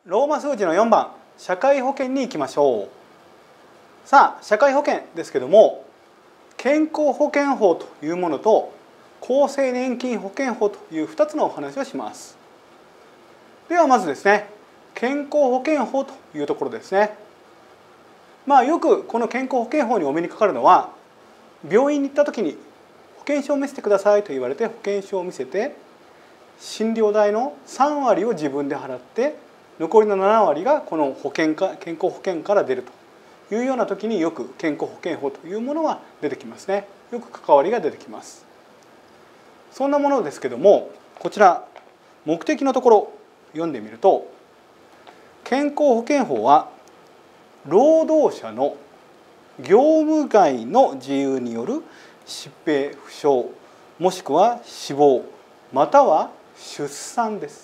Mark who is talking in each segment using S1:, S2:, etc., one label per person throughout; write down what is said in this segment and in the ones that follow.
S1: ローマ数字の4番、社会保険に行きましょう。さあ、社会保険ですけども、健康保険法というものと厚生年金保険法という2つのお話をします。ではまずですね、健康保険法というところですね。よくこの健康保険法にお目にかかるのは、病院に行った時に保険証を見せてくださいと言われて保険証を見せて、診療代の3割を自分で払って残りの7割がこの健康保険から出るというような時によく健康保険法というものが出てきますね。よく関わりが出てきます。そんなものですけども、こちら目的のところ読んでみると、健康保険法は労働者の業務外の事由による疾病負傷もしくは死亡または出産です。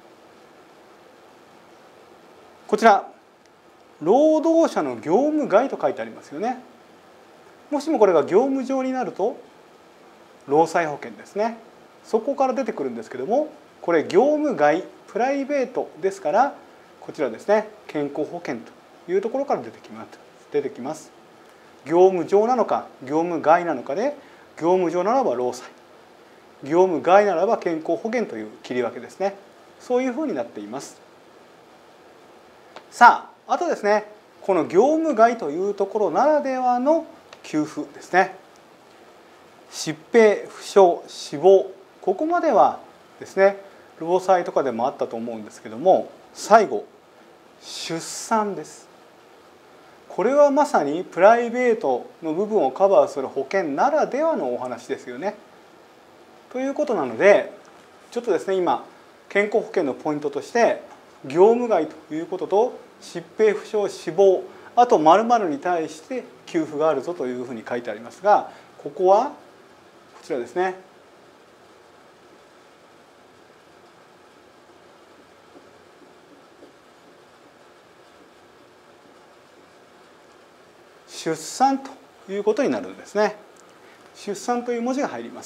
S1: こちら労働者の業務外と書いてありますよね。もしもこれが業務上になると労災保険ですね。そこから出てくるんですけども、これ業務外プライベートですから、こちらですね、健康保険というところから出てきます。業務上なのか業務外なのかで、業務上ならば労災、業務外ならば健康保険という切り分けですね。そういうふうになっています。さあ、あとですね、この業務外というところならではの給付ですね。疾病負傷死亡、ここまではですね、労災とかでもあったと思うんですけども、最後出産です。これはまさにプライベートの部分をカバーする保険ならではのお話ですよね。ということなので、ちょっとですね、今健康保険のポイントとして業務外ということと疾病負傷死亡、あと〇〇に対して給付があるぞというふうに書いてありますが、ここはこちらですね。出産ということになるんですね。出産という文字が入ります。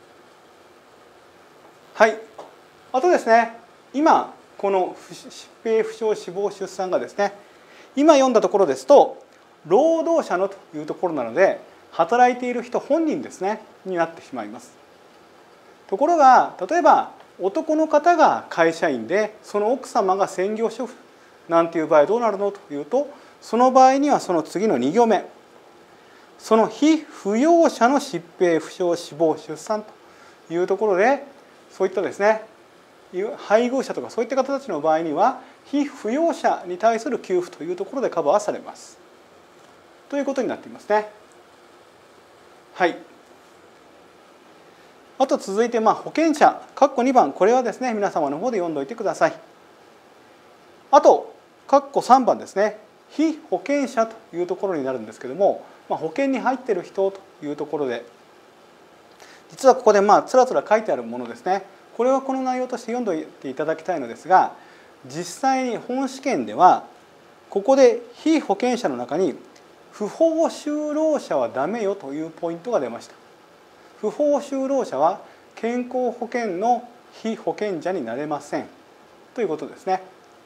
S1: はい。あとですね、今この疾病負傷死亡出産がですね、今読んだところですと労働者のというところなので、働いている人本人ですねになってしまいます。ところが、例えば男の方が会社員で、その奥様が専業主婦なんていう場合どうなるのというと、その場合にはその次の2行目、その被扶養者の疾病負傷死亡出産というところで、そういったですね、配偶者とかそういった方たちの場合には被扶養者に対する給付というところでカバーされますということになっていますね。はい。あと続いて保険者括弧2番、これはですね、皆様の方で読んでおいてください。あと括弧3番ですね、被保険者というところになるんですけども、保険に入っている人というところで、実はここでつらつら書いてあるものですね、これはこの内容として読んでおいていただきたいのですが、実際に本試験ではここで被保険者の中に不法就労者はダメよというポイントが出ました。不法就労者は健康保険の被保険者になれませんということですね。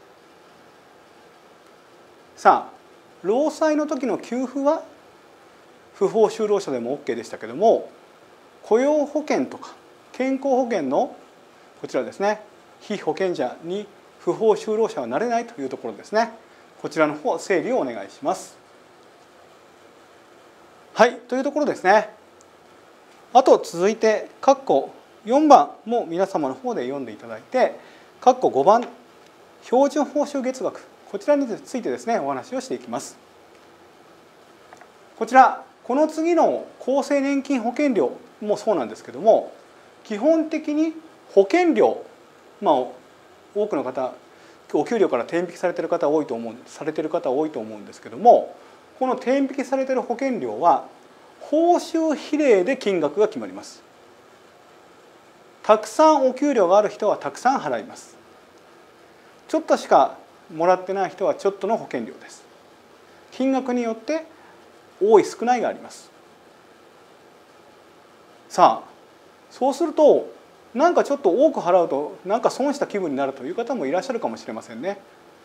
S1: さあ、労災の時の給付は不法就労者でも OK でしたけども、雇用保険とか健康保険のこちらですね、被保険者に不法就労者はなれないというところですね。こちらの方整理をお願いします。はい、というところですね。あと続いて括弧4番も皆様の方で読んでいただいて、括弧5番標準報酬月額、こちらについてですね、お話をしていきます。こちら、この次の厚生年金保険料もそうなんですけども、基本的に保険料、多くの方お給料から転引きされている方多いと思うんですけども、この転引きされている保険料は報酬比例で金額が決まります。たくさんお給料がある人はたくさん払います。ちょっとしかもらってない人はちょっとの保険料です。金額によって多い少ないがあります。さあ、そうするとなんかちょっと多く払うとなんか損した気分になるという方もいらっしゃるかもしれませんね。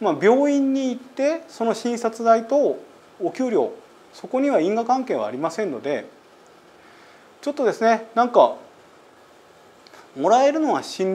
S1: 病院に行ってその診察代とお給料、そこには因果関係はありませんので、ちょっとですね、なんかもらえるのは診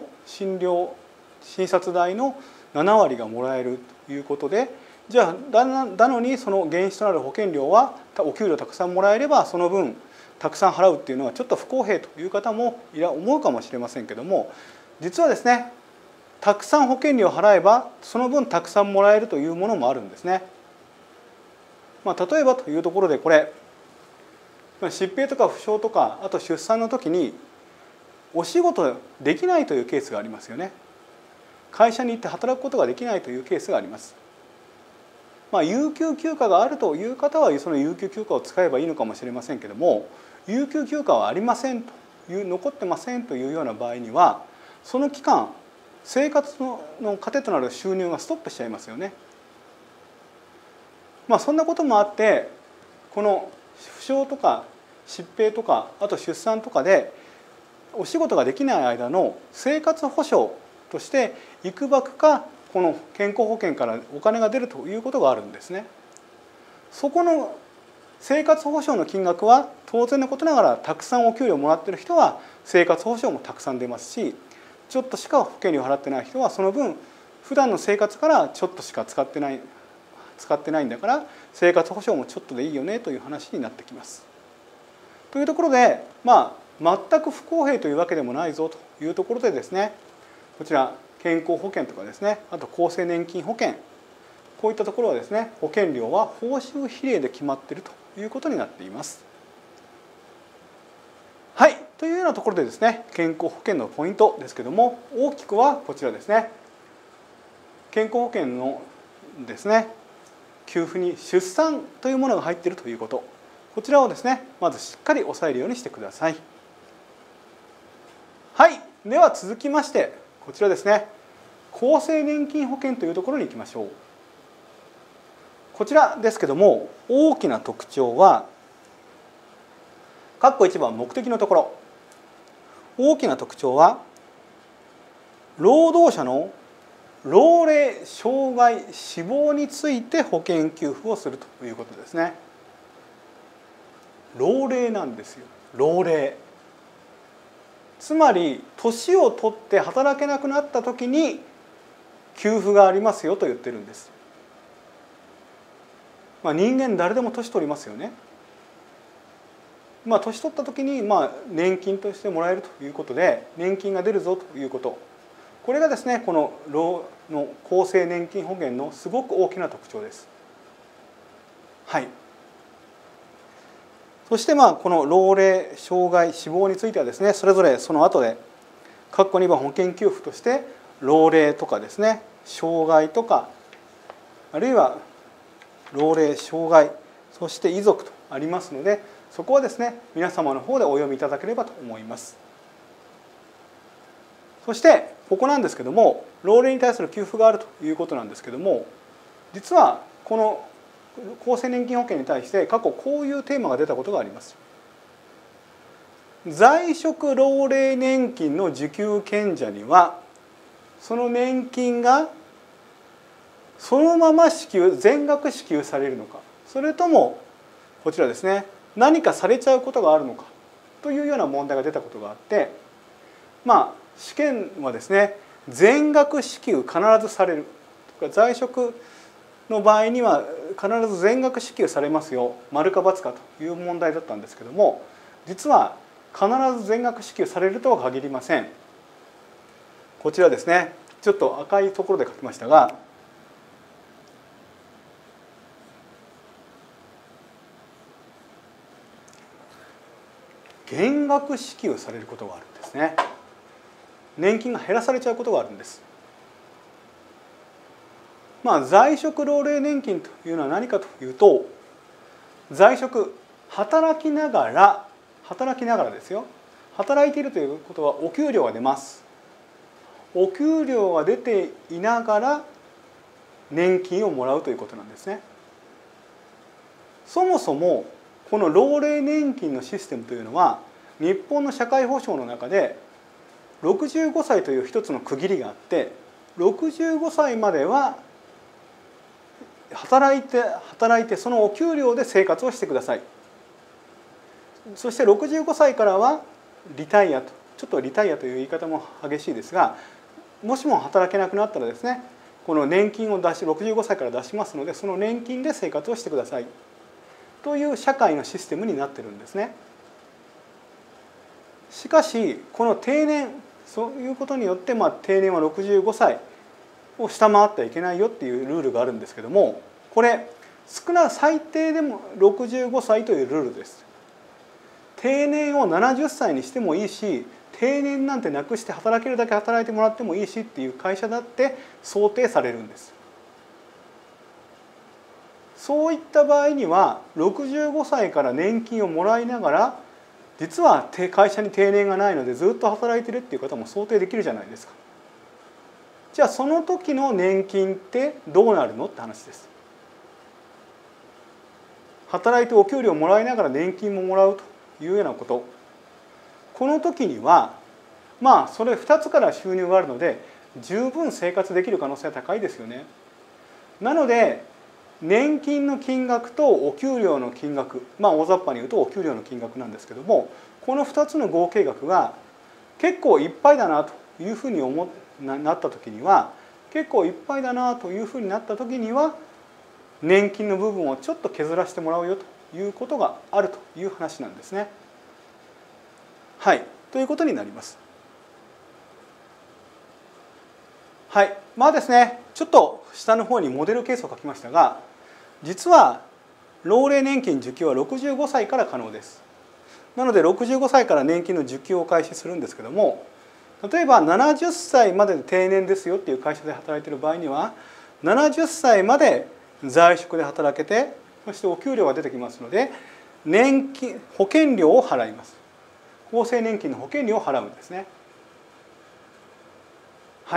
S1: 察代の7割がもらえるということで、じゃあなのにその原資となる保険料はお給料たくさんもらえればその分たくさん払うっていうのはちょっと不公平という方も思うかもしれませんけども、実はですね、たくさん保険料を払えばその分たくさんもらえるというものもあるんですね。例えばというところで、これ疾病とか負傷とか、あと出産の時にお仕事できないというケースがありますよね。会社に行って働くことができないというケースがあります。有給休暇があるという方はその有給休暇を使えばいいのかもしれませんけども、有給休暇はありませんという、残ってませんというような場合には、その期間生活の糧となる収入がストップしちゃいますよね。そんなこともあって、この負傷とか疾病とか、あと出産とかでお仕事ができない間の生活保障としていくばくかこの健康保険からお金が出るということがあるんですね。そこの生活保障の金額は当然のことながら、たくさんお給料をもらっている人は生活保障もたくさん出ますし、ちょっとしか保険料を払ってない人はその分普段の生活からちょっとしか使ってないんだから生活保障もちょっとでいいよねという話になってきます。というところで、全く不公平というわけでもないぞというところでですね、こちら健康保険とかですね、あと厚生年金保険、こういったところはですね、保険料は報酬比例で決まっているということになっています。はい、というようなところでですね、健康保険のポイントですけども、大きくはこちらですね。健康保険のですね、給付に出産というものが入っているということ、こちらをですね、まずしっかり押さえるようにしてください。はい、では続きましてこちらですね、厚生年金保険というところに行きましょう。こちらですけども、大きな特徴は括弧1番目的のところ、大きな特徴は労働者の老齢、障害、死亡について保険給付をするということですね。老齢なんですよ。老齢、つまり年を取って働けなくなった時に給付がありますよと言ってるんです。人間誰でも年取りますよね。年取った時に年金としてもらえるということで、年金が出るぞということ、これがですね、この厚生年金保険のすごく大きな特徴です。はい。そしてこの老齢、障害、死亡についてはですね、それぞれその後で括弧2番保険給付として老齢とかですね、障害とか、あるいは老齢、障害、そして遺族とありますので、そこはですね、皆様の方でお読みいただければと思います。そしてここなんですけども、老齢に対する給付があるということなんですけども、実はこの厚生年金保険に対して過去こういうテーマが出たことがあります。在職老齢年金の受給権者にはその年金がそのまま全額支給されるのか、それともこちらですね、何かされちゃうことがあるのかというような問題が出たことがあって、試験はですね、全額支給必ずされる、在職の場合には必ず全額支給されますよ、丸か×かという問題だったんですけども、実は必ず全額支給されるとは限りません。こちらですね、ちょっと赤いところで書きましたが、減額支給されることがあるんですね。年金が減らされちゃうことがあるんです。在職老齢年金というのは何かというと、在職、働きながらですよ、働いているということはお給料が出ます。お給料が出ていながら年金をもらうということなんですね。そもそもこの老齢年金のシステムというのは、日本の社会保障の中で65歳という一つの区切りがあって、65歳までは働いてそのお給料で生活をしてください。そして65歳からはリタイアと、ちょっとリタイアという言い方も激しいですが、もしも働けなくなったらですね、この年金を65歳から出しますので、その年金で生活をしてくださいという社会のシステムになってるんですね。しかしこの定年、そういうことによって、定年は65歳を下回ってはいけないよっていうルールがあるんですけども、これ最低でも65歳というルールです。定年を70歳にしてもいいし、定年なんてなくして働けるだけ働いてもらってもいいしっていう会社だって想定されるんです。そういった場合には65歳から年金をもらいながら、実は会社に定年がないのでずっと働いてるっていう方も想定できるじゃないですか。じゃあその時の年金ってどうなるのって話です。働いてお給料をもらいながら年金ももらうというようなこと、この時にはそれ2つから収入があるので十分生活できる可能性は高いですよね。なので年金の金額とお給料の金額、大雑把に言うとお給料の金額なんですけども、この2つの合計額が結構いっぱいだなというふうになった時には、年金の部分をちょっと削らせてもらうよということがあるという話なんですね。はい、ということになります。はい、ですね、ちょっと下の方にモデルケースを書きましたが、実は老齢年金受給は65歳から可能です。なので65歳から年金の受給を開始するんですけども、例えば70歳までで定年ですよっていう会社で働いている場合には、70歳まで在職で働けて、そしてお給料が出てきますので、年金保険料を払います。厚生年金の保険料を払うんですね。はい。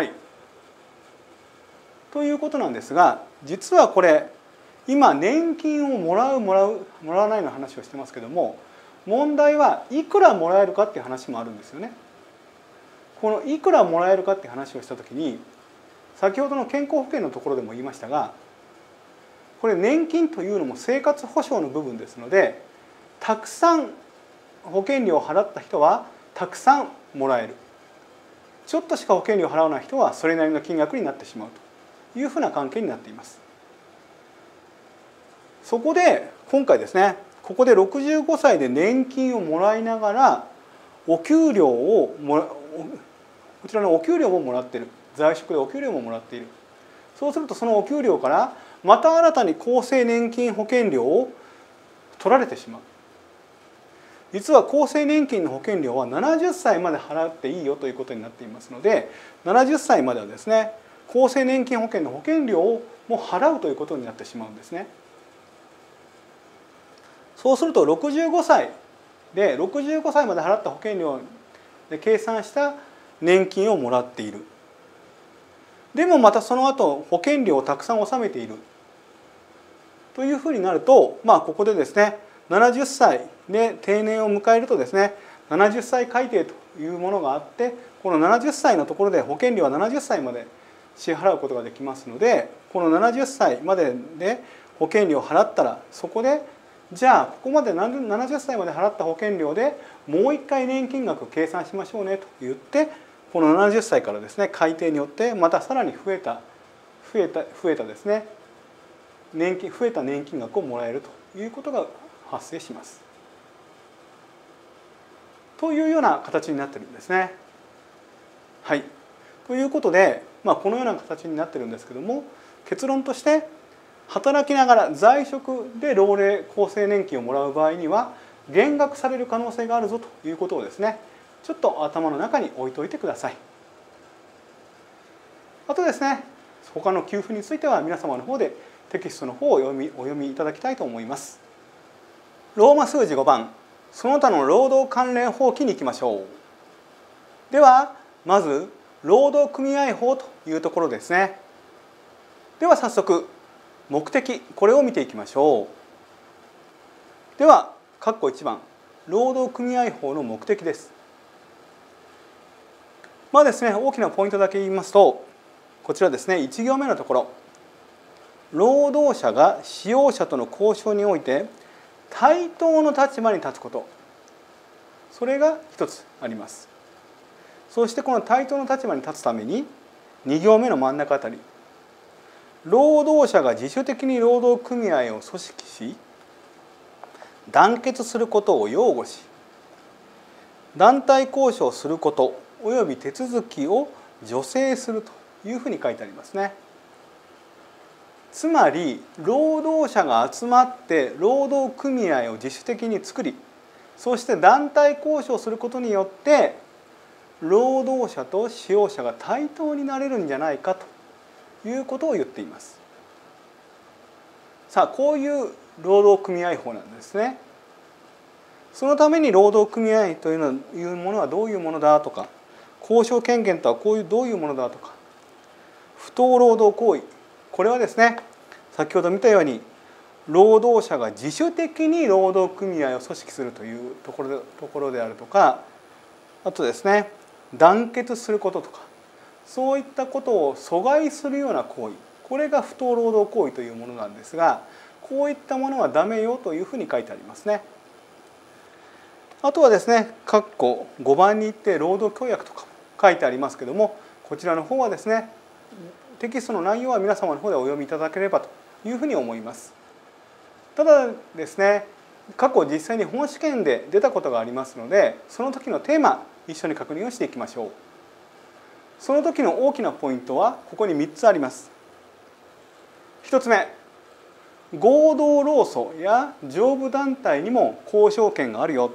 S1: ということなんですが、実はこれ今年金をもらわないの話をしてますけども、問題はいくらもらえるかっていう話もあるんですよね。このいくらもらえるかっていう話をした時に、先ほどの健康保険のところでも言いましたが、これ年金というのも生活保障の部分ですので、たくさん保険料を払った人はたくさんもらえる、ちょっとしか保険料を払わない人はそれなりの金額になってしまうというふうな関係になっています。そこで今回ですね、ここで65歳で年金をもらいながらこちらのお給料ももらっている、在職でお給料ももらっている。そうするとそのお給料からまた新たに厚生年金保険料を取られてしまう。実は厚生年金の保険料は70歳まで払っていいよということになっていますので、70歳まではですね、厚生年金保険の保険料をも払うということになってしまうんですね。そうすると65歳まで払った保険料で計算した年金をもらっている。でもまたその後保険料をたくさん納めているというふうになると、ここでですね、70歳で定年を迎えるとですね、70歳改定というものがあって、この70歳のところで保険料は70歳まで支払うことができますので、この70歳までで保険料を払ったら、そこでじゃあここまで70歳まで払った保険料でもう一回年金額を計算しましょうねと言って、この70歳からですね、改定によってまたさらに増えたですね、増えた年金額をもらえるということが発生します。というような形になってるんですね。はい。ということで、このような形になってるんですけども、結論として働きながら在職で老齢厚生年金をもらう場合には減額される可能性があるぞということをですね、ちょっと頭の中に置いといてください。あとですね、他の給付については皆様の方でテキストの方をお読みいただきたいと思います。ローマ数字5番、その他の労働関連法規に行きましょう。ではまず労働組合法というところですね。では早速目的、これを見ていきましょう。では括弧1番、労働組合法の目的です。ですね、大きなポイントだけ言いますと、こちらですね、1行目のところ、 労働者が使用者との交渉において対等の立場に立つこと、それが一つあります。そしてこの対等の立場に立つために2行目の真ん中あたり、労働者が自主的に労働組合を組織し団結することを擁護し団体交渉することおよび手続きを助成するというふうに書いてありますね。つまり労働者が集まって労働組合を自主的に作り、そして団体交渉することによって労働者と使用者が対等になれるんじゃないかということを言っています。さあ、こういう労働組合法なんですね。そのために労働組合というものはどういうものだとか、交渉権限とはどういうものだとか、不当労働行為、これはですね、先ほど見たように労働者が自主的に労働組合を組織するというところであるとか、あとですね、団結することとか、そういったことを阻害するような行為、これが不当労働行為というものなんですが、こういったものはダメよというふうに書いてありますね。あとはですね、括弧5番に行って労働協約とか書いてありますけども、こちらの方はですね、テキストの内容は皆様の方でお読みいただければというふうに思います。ただですね、過去実際に本試験で出たことがありますので、その時のテーマ一緒に確認をしていきましょう。その時の大きなポイントはここに3つあります。1つ目、合同労組や上部団体にも交渉権があるよ、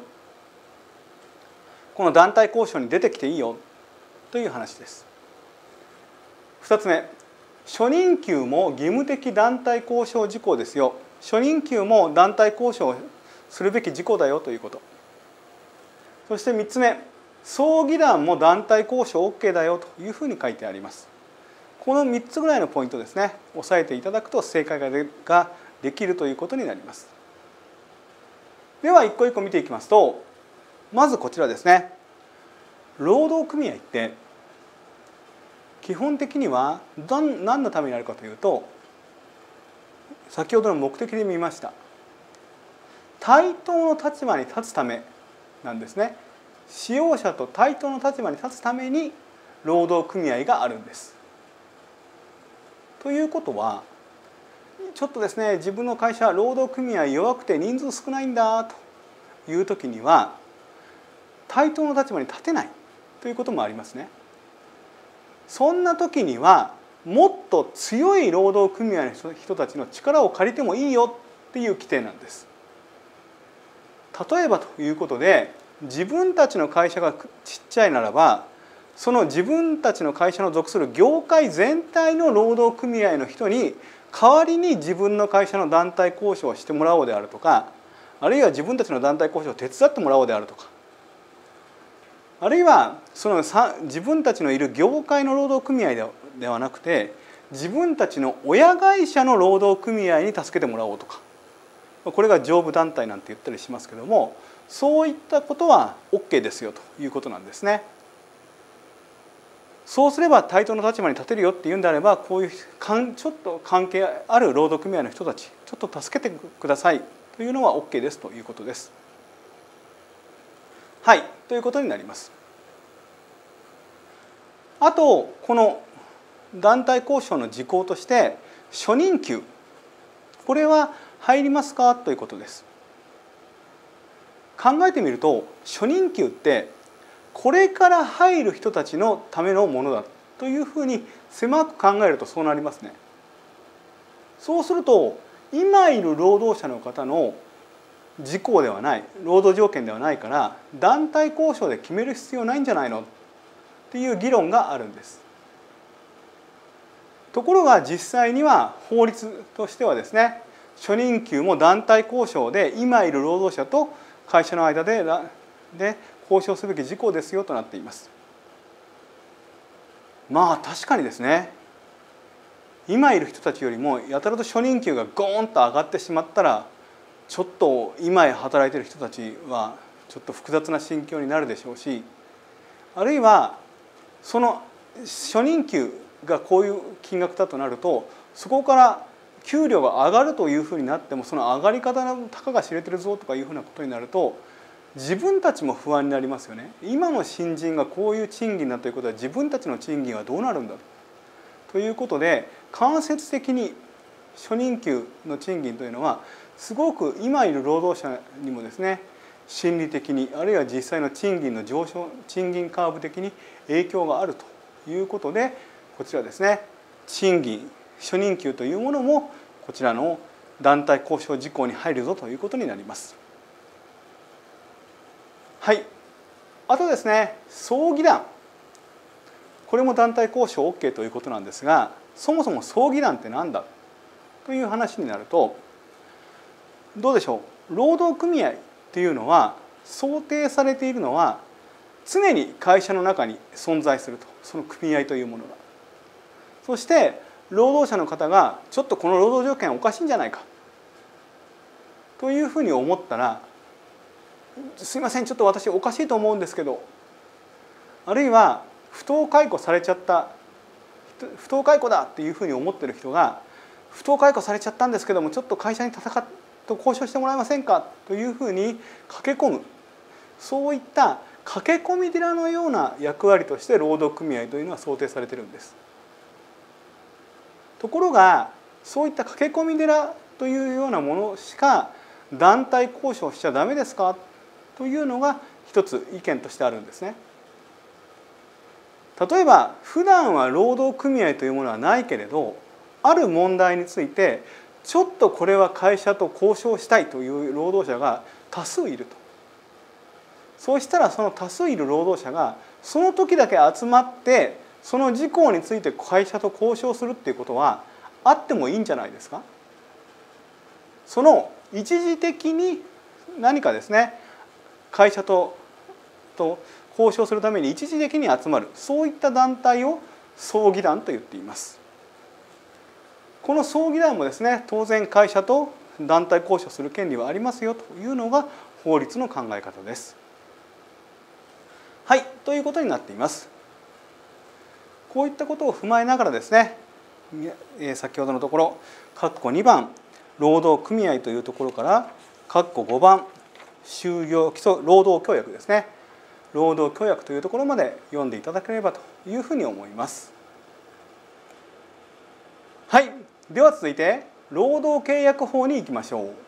S1: この団体交渉に出てきていいよという話です。2つ目、初任給も義務的団体交渉事項ですよ、初任給も団体交渉するべき事項だよということ。そして3つ目、葬儀団も団体交渉 OK だよというふうに書いてあります。この3つぐらいのポイントですね、押さえていただくと正解ができるということになります。では一個一個見ていきますと、まずこちらですね。労働組合って基本的には何のためにあるかというと、先ほどの目的で見ました対等の立場に立つためなんですね。使用者と対等の立場に立つために労働組合があるんです。ということは、ちょっとですね、自分の会社労働組合弱くて人数少ないんだという時には対等の立場に立てないということもありますね。そんな時にはもっと強い労働組合の人たちの力を借りてもいいよっていう規定なんです。例えばということで、自分たちの会社がちっちゃいならば、その自分たちの会社の属する業界全体の労働組合の人に代わりに自分の会社の団体交渉をしてもらおうであるとか、あるいは自分たちの団体交渉を手伝ってもらおうであるとか、あるいはその自分たちのいる業界の労働組合ではなくて、自分たちの親会社の労働組合に助けてもらおうとか、これが上部団体なんて言ったりしますけども、そういったことは OK ですよということなんですね。そうすれば対等の立場に立てるよっていうんであれば、こういうちょっと関係ある労働組合の人たち、ちょっと助けてくださいというのは OK ですということです。はい、ということになります。あと、この団体交渉の事項として初任給、これは入りますかということです。考えてみると、初任給ってこれから入る人たちのためのものだというふうに狭く考えるとそうなりますね。そうすると、今いる労働者の方の事項ではない、労働条件ではないから団体交渉で決める必要ないんじゃないのっていう議論があるんです。ところが実際には法律としてはですね、初任給も団体交渉で今いる労働者と会社の間で交渉すべき事項ですよとなっています。まあ確かにですね、今いる人たちよりもやたらと初任給がゴーンと上がってしまったら、ちょっと今働いている人たちはちょっと複雑な心境になるでしょうし、あるいはその初任給がこういう金額だとなると、そこから給料が上がるというふうになっても、その上がり方のたかが知れてるぞとかいうふうなことになると、自分たちも不安になりますよね。今の新人がこういう賃金だということは、自分たちの賃金はどうなるんだということで、間接的に初任給の賃金というのはすごく今いる労働者にもですね、心理的にあるいは実際の賃金の上昇、賃金カーブ的に影響があるということで、こちらですね、賃金初任給というものもこちらの団体交渉事項に入るぞということになります。はい、あとですね、葬儀団、これも団体交渉 OK ということなんですが、そもそも葬儀団って何だという話になると、どうでしょう。労働組合っていうのは想定されているのは常に会社の中に存在すると、その組合というものが。そして労働者の方がちょっとこの労働条件おかしいんじゃないかというふうに思ったら、すいませんちょっと私おかしいと思うんですけど、あるいは不当解雇されちゃった、不当解雇だっていうふうに思ってる人が、不当解雇されちゃったんですけども、ちょっと会社にと交渉してもらえませんかというふうに駆け込む、そういった駆け込み寺のような役割として労働組合というのは想定されているんです。ところがそういった駆け込み寺というようなものしか団体交渉しちゃダメですかというのが一つ意見としてあるんですね。例えば普段は労働組合というものはないけれど、ある問題についてちょっとこれは会社と交渉したいという労働者が多数いると。そうしたらその多数いる労働者がその時だけ集まってその事項について会社と交渉するっていうことはあってもいいんじゃないですか。その一時的に何かですね、会社と交渉するために一時的に集まる、そういった団体を葬儀団と言っています。この葬儀団もですね、当然会社と団体交渉する権利はありますよというのが法律の考え方です。はい、ということになっています。こういったことを踏まえながらですね、先ほどのところ括弧2番労働組合というところから括弧5番就業基礎労働協約ですね、労働協約というところまで読んでいただければというふうに思います。はい、では続いて労働契約法に行きましょ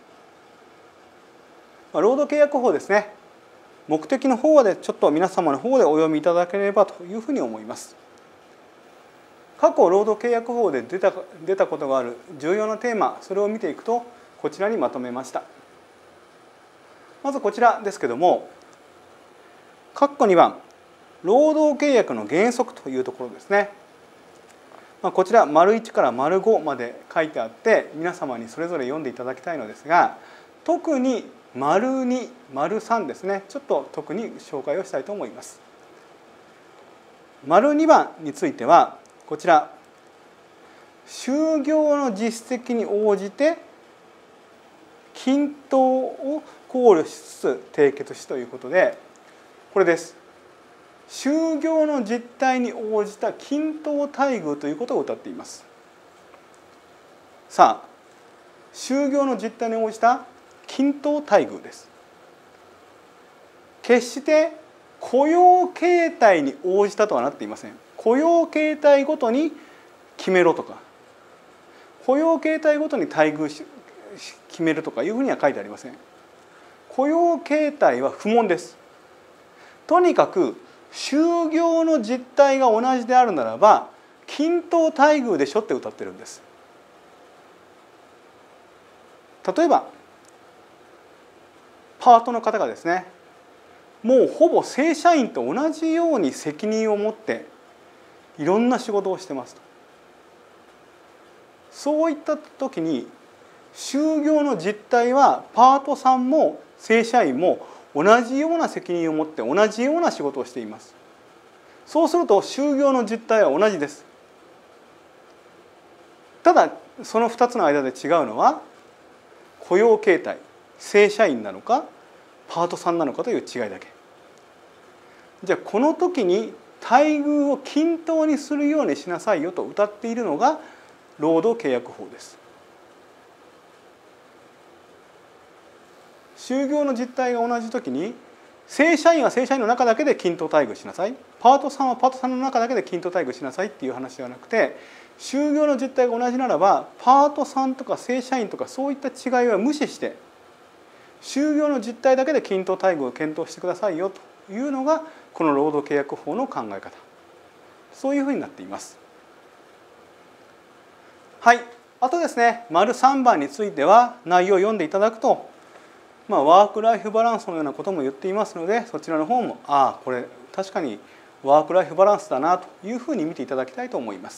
S1: う。労働契約法ですね、目的の方でちょっと皆様の方でお読みいただければというふうに思います。過去労働契約法で出たことがある重要なテーマ、それを見ていくとこちらにまとめました。まずこちらですけども、括弧2番労働契約の原則というところですね。こちら丸1から丸5まで書いてあって皆様にそれぞれ読んでいただきたいのですが、特に丸2、丸3ですね、ちょっと特に紹介をしたいと思います。丸2番についてはこちら、就業の実績に応じて均等を考慮しつつ締結しということで、これです。就業の実態に応じた均等待遇ということを謳っています。さあ、就業の実態に応じた均等待遇です。決して雇用形態に応じたとはなっていません。雇用形態ごとに決めろとか、雇用形態ごとに待遇決めるとかいうふうには書いてありません。雇用形態は不問です。とにかく就業の実態が同じであるならば均等待遇でしょって謳ってるんです。例えばパートの方がですね、もうほぼ正社員と同じように責任を持っていろんな仕事をしてますと。そういった時に就業の実態はパートさんも正社員も同じような責任を持って同じような仕事をしています。そうすると就業の実態は同じです。ただその2つの間で違うのは雇用形態、正社員なのかパートさんなのかという違いだけ。じゃあこの時に待遇を均等にするようにしなさいよと謳っているのが労働契約法です。 就業の実態が同じ時に正社員は正社員の中だけで均等待遇しなさい、パートさんはパートさんの中だけで均等待遇しなさいっていう話ではなくて、就業の実態が同じならばパートさんとか正社員とかそういった違いは無視して就業の実態だけで均等待遇を検討してくださいよというのがこの労働契約法の考え方、そういうふうになっています。はい、あとですね、丸3番については内容を読んでいただくと、ワークライフバランスのようなことも言っていますので、そちらの方もこれ確かにワークライフバランスだなというふうに見ていただきたいと思います。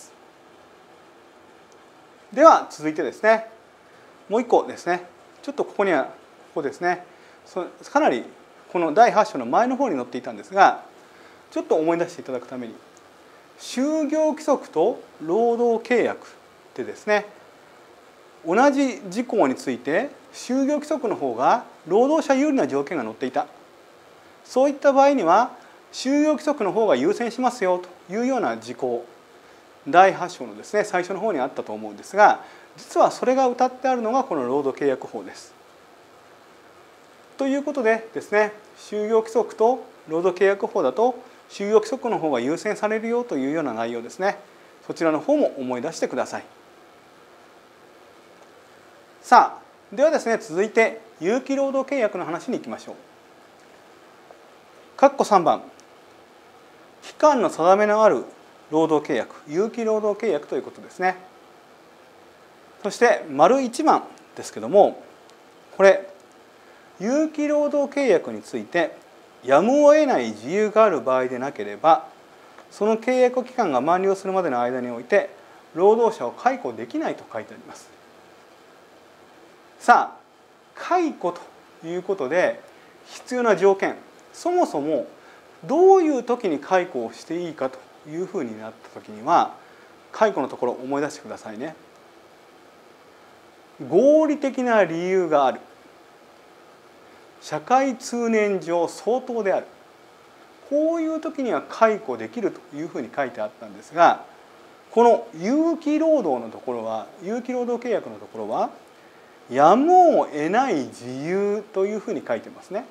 S1: では続いてですね、もう一個ですね、ちょっとここですね、かなりこの第8章の前の方に載っていたんですが、ちょっと思い出していただくために、就業規則と労働契約でですね、同じ事項について就業規則の方が労働者有利な条件が載っていた、そういった場合には就業規則の方が優先しますよというような事項、第8章のですね最初の方にあったと思うんですが、実はそれが謳ってあるのがこの労働契約法です。ということでですね、就業規則と労働契約法だと就業規則の方が優先されるよというような内容ですね。そちらの方も思い出してください。さあ、ではですね、続いて有期労働契約の話に行きましょう。括弧3番、期間の定めのある労働契約、有期労働契約ということですね。そして丸1番ですけども、これ有期労働契約についてやむを得ない事由がある場合でなければ、その契約期間が満了するまでの間において労働者を解雇できないと書いてあります。さあ、解雇ということで必要な条件、そもそもどういう時に解雇をしていいかというふうになった時には、解雇のところ思い出してくださいね。合理的な理由がある、社会通念上相当である、こういう時には解雇できるというふうに書いてあったんですが、この有期労働のところは、有期労働契約のところはやむを得ない事由というふうに書いてますね。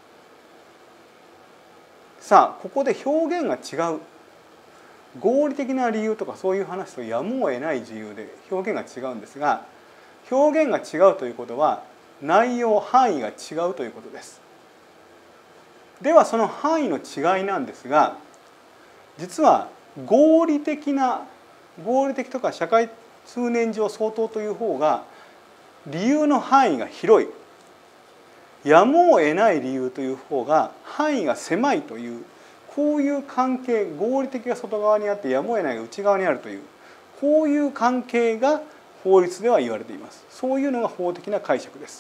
S1: さあ、ここで表現が違う、合理的な理由とかそういう話とやむを得ない事由で表現が違うんですが、表現が違うということは内容範囲が違うということです。ではその範囲の違いなんですが、実は合理的とか社会通念上相当という方が理由の範囲が広い、やむを得ない理由という方が範囲が狭いという、こういう関係、合理的が外側にあってやむを得ないが内側にあるという、こういう関係が法律では言われています。そういうのが法的な解釈です。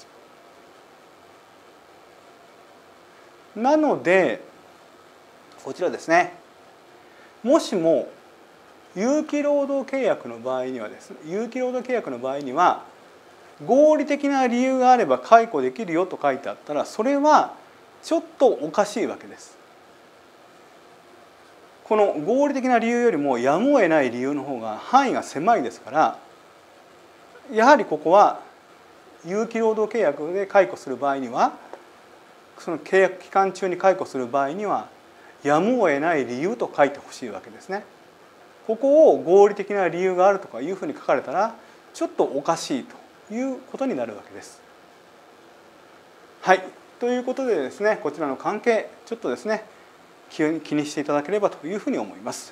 S1: なのでこちらですね、もしも有期労働契約の場合にはですね、有期労働契約の場合には合理的な理由があれば解雇できるよと書いてあったら、それはちょっとおかしいわけです。この合理的な理由よりもやむを得ない理由の方が範囲が狭いですから、やはりここは有期労働契約で解雇する場合には、その契約期間中に解雇する場合にはやむを得ない理由と書いてほしいわけですね。ここを合理的な理由があるとかいうふうに書かれたらちょっとおかしいということになるわけです。はい、ということでですね、こちらの関係ちょっとですね気にしていただければというふうに思います。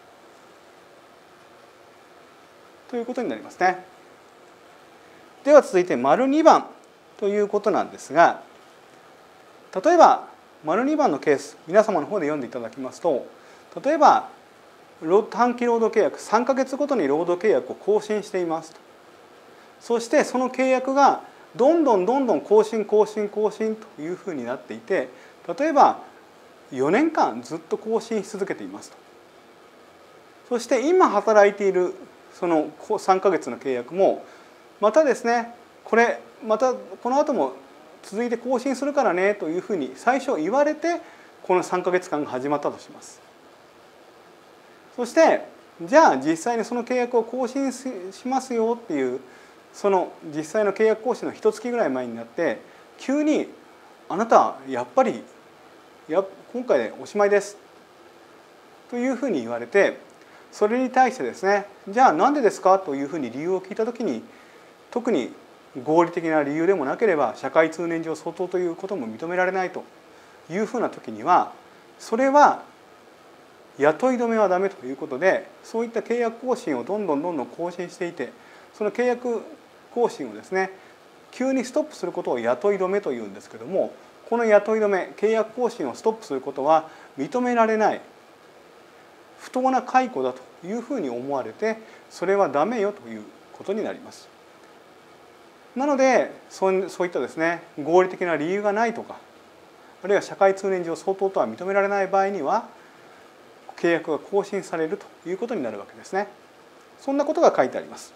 S1: ということになりますね。では続いて丸2番ということなんですが、例えば丸2番のケース、皆様の方で読んでいただきますと、例えば短期労働契約、3ヶ月ごとに労働契約を更新していますと。そしてその契約がどんどん更新というふうになっていて、例えば4年間ずっと更新し続けていますと。そして今働いているその3ヶ月の契約もまたですね、この後も続いて更新するからねというふうに最初言われて、この3ヶ月間が始まったとします。そしてじゃあ実際にその契約を更新しますよっていう、その実際の契約更新の1月ぐらい前になって、 急に「あなたやっぱり今回でおしまいです」というふうに言われて、それに対してですね「じゃあ何でですか?」というふうに理由を聞いた時に、特に合理的な理由でもなければ社会通念上相当ということも認められないというふうな時には、それは雇い止めはダメということで、そういった契約更新をどんどん更新していて、その契約更新をですね急にストップすることを雇い止めというんですけども、この雇い止め、契約更新をストップすることは認められない不当な解雇だというふうに思われて、それはダメよということになります。なのでそういったですね合理的な理由がないとか、あるいは社会通念上相当とは認められない場合には契約が更新されるということになるわけですね。そんなことが書いてあります。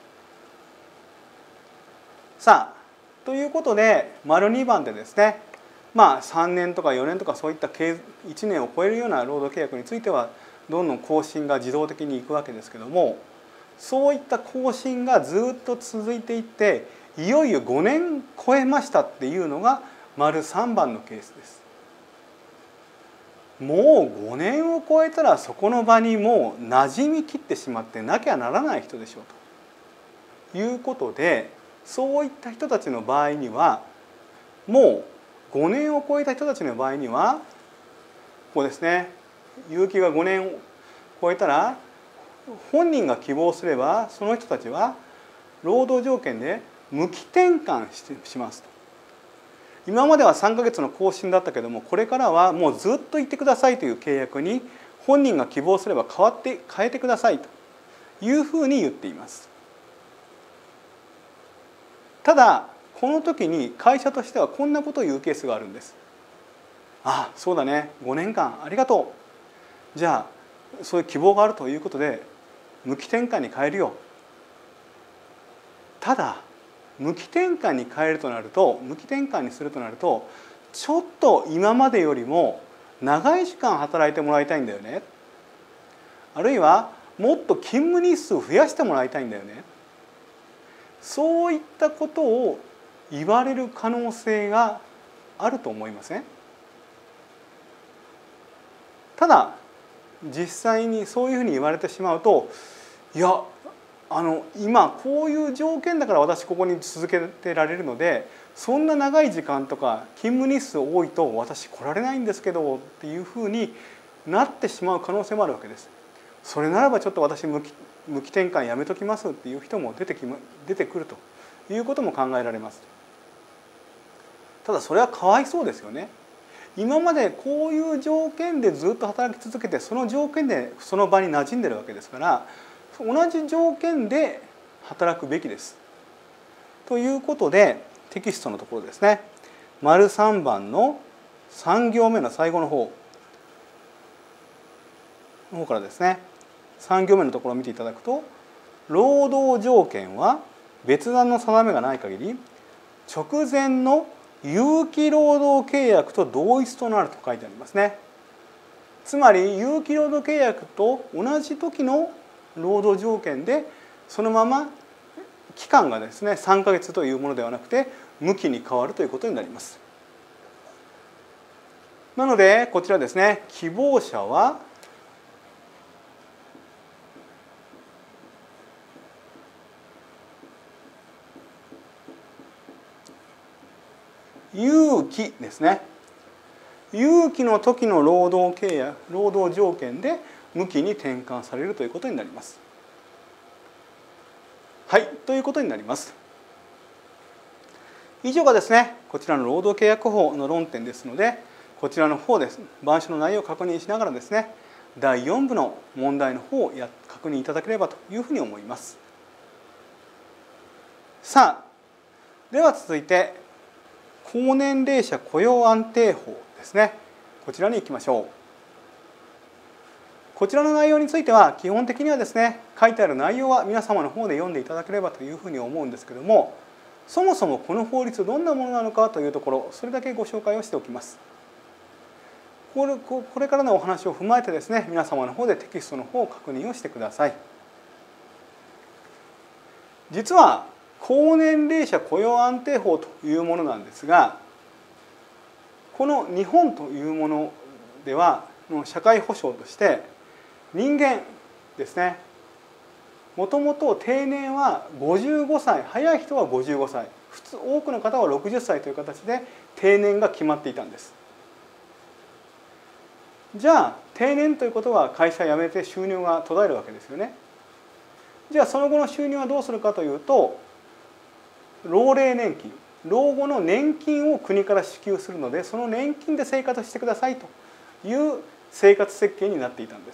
S1: さあということで②番でですね、3年とか4年とかそういった1年を超えるような労働契約についてはどんどん更新が自動的にいくわけですけども、そういった更新がずっと続いていっていよいよ5年超えましたっていうのが③番のケースです。もう5年を超えたらそこの場にもう馴染みきってしまってなきゃならない人でしょうということで、そういった人たちの場合にはもう5年を超えた人たちの場合にはここですね、有期が5年を超えたら本人が希望すればその人たちは労働条件で無期転換しますと。今までは3ヶ月の更新だったけども、これからはもうずっといてくださいという契約に本人が希望すれば変えてくださいというふうに言っています。ただこの時に会社としてはこんなことを言うケースがあるんです。ああそうだね、5年間ありがとう、じゃあそういう希望があるということで無期転換に変えるよ。ただ無期転換に変えるとなると、無期転換にするとなると、ちょっと今までよりも長い時間働いてもらいたいんだよね、あるいはもっと勤務日数を増やしてもらいたいんだよね、そういったことを言われる可能性があると思いません？ただ実際にそういうふうに言われてしまうと、いや今こういう条件だから私ここに続けてられるので、そんな長い時間とか勤務日数多いと私来られないんですけどっていうふうになってしまう可能性もあるわけです。それならばちょっと私無期転換やめときますっていう人も出てくるということも考えられます。ただそれはかわいそうですよね。今までこういう条件でずっと働き続けて、その条件でその場に馴染んでるわけですから、同じ条件で働くべきです。ということでテキストのところですね、③番の3行目の最後の方からですね、3行目のところを見ていただくと、労働条件は別段の定めがない限り直前の有期労働契約と同一となると書いてありますね。つまり有期労働契約と同じ時の労働条件でそのまま期間がですね3ヶ月というものではなくて無期に変わるということになります。なのでこちらですね、希望者は有期ですね、有期の時の労働条件で無期に転換されるということになります。はい、ということになります。以上がですね、こちらの労働契約法の論点ですので、こちらの方です。板書の内容を確認しながらですね、第4部の問題の方を確認いただければというふうに思います。さあ、では続いて高年齢者雇用安定法ですね。こちらに行きましょう。こちらの内容については基本的にはですね、書いてある内容は皆様の方で読んでいただければというふうに思うんですけども、そもそもこの法律どんなものなのかというところ、それだけご紹介をしておきます。これからのお話を踏まえてですね、皆様の方でテキストの方を確認をしてください。実は高年齢者雇用安定法というものなんですが、 この日本というものではの社会保障として人間ですね、もともと定年は55歳、早い人は55歳、普通多くの方は60歳という形で定年が決まっていたんです。じゃあ定年ということは会社辞めて収入が途絶えるわけですよね。じゃあその後の収入はどうするかというと、老齢年金、老後の年金を国から支給するので、その年金で生活してくださいという生活設計になっていたんです。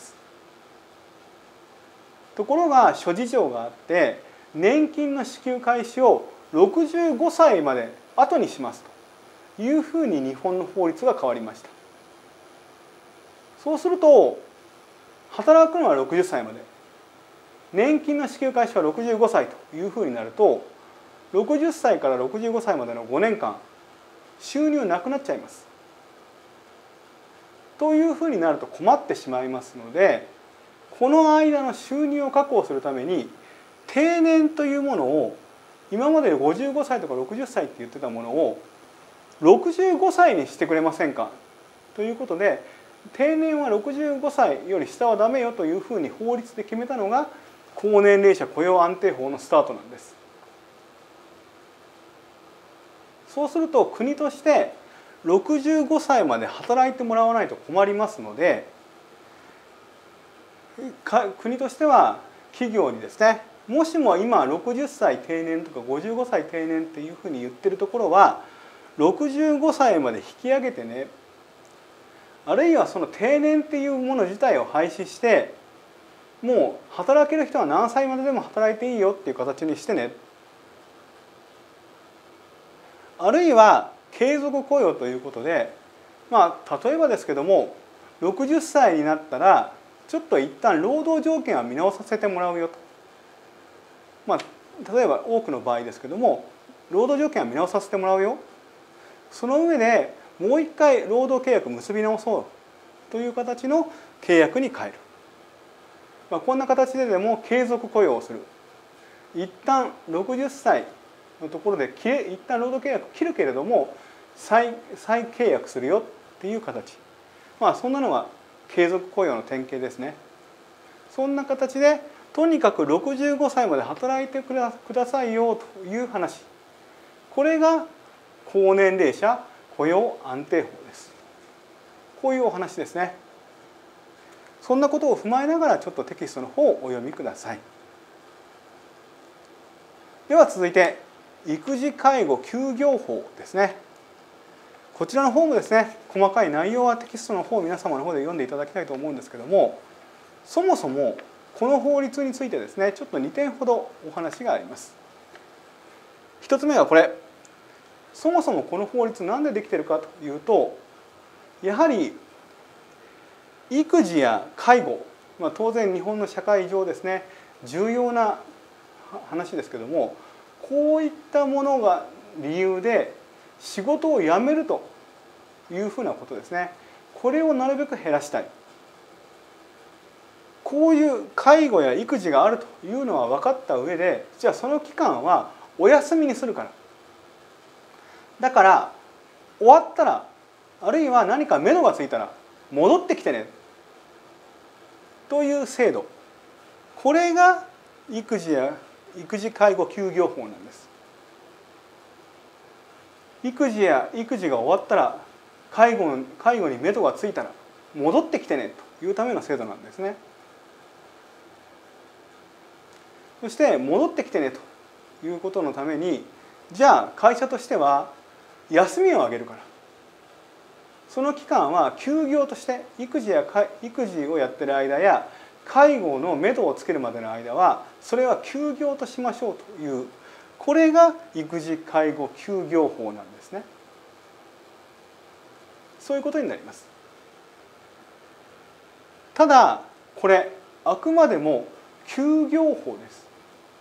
S1: ところが諸事情があって年金の支給開始を65歳まで後にしますというふうに日本の法律が変わりました。そうすると働くのは60歳まで、年金の支給開始は65歳というふうになると、60歳から65歳までの5年間収入なくなっちゃいます。というふうになると困ってしまいますので、この間の収入を確保するために定年というものを今まで55歳とか60歳って言ってたものを65歳にしてくれませんかということで、定年は65歳より下はダメよというふうに法律で決めたのが高年齢者雇用安定法のスタートなんです。そうすると国として65歳まで働いてもらわないと困りますので、国としては企業にですね、もしも今60歳定年とか55歳定年っていうふうに言ってるところは65歳まで引き上げてね、あるいはその定年っていうもの自体を廃止して、もう働ける人は何歳まででも働いていいよっていう形にしてね、あるいは継続雇用ということで、例えばですけども60歳になったらちょっと一旦労働条件は見直させてもらうよと、例えば多くの場合ですけども労働条件は見直させてもらうよ、その上でもう一回労働契約結び直そうという形の契約に変える、こんな形ででも継続雇用をする、一旦60歳のところで一旦労働契約切るけれども再契約するよっていう形、そんなのが継続雇用の典型ですね。そんな形でとにかく65歳まで働いてくださいよという話、これが高年齢者雇用安定法です。こういうお話ですね。そんなことを踏まえながらちょっとテキストの方をお読みください。では続いて育児介護休業法ですね。こちらの方もですね、細かい内容はテキストの方を皆様の方で読んでいただきたいと思うんですけども、そもそもこの法律についてですね、ちょっと2点ほどお話があります。1つ目はこれ、そもそもこの法律何でできているかというと、やはり育児や介護、当然日本の社会上ですね重要な話ですけども、こういったものが理由で仕事を辞めるというふうなことですね、これをなるべく減らしたい。こういう介護や育児があるというのは分かった上で、じゃあその期間はお休みにするから、だから終わったら、あるいは何か目処がついたら戻ってきてねという制度、これが育児介護休業法なんです。育児が終わったら、介護に目処がついたら戻ってきてねというための制度なんですね。そして戻ってきてねということのために、じゃあ会社としては休みをあげるから、その期間は休業として育児をやってる間や介護の目処をつけるまでの間はそれは休業としましょうという、これが育児介護休業法なんですね。そういうことになります。ただこれあくまでも休業法です。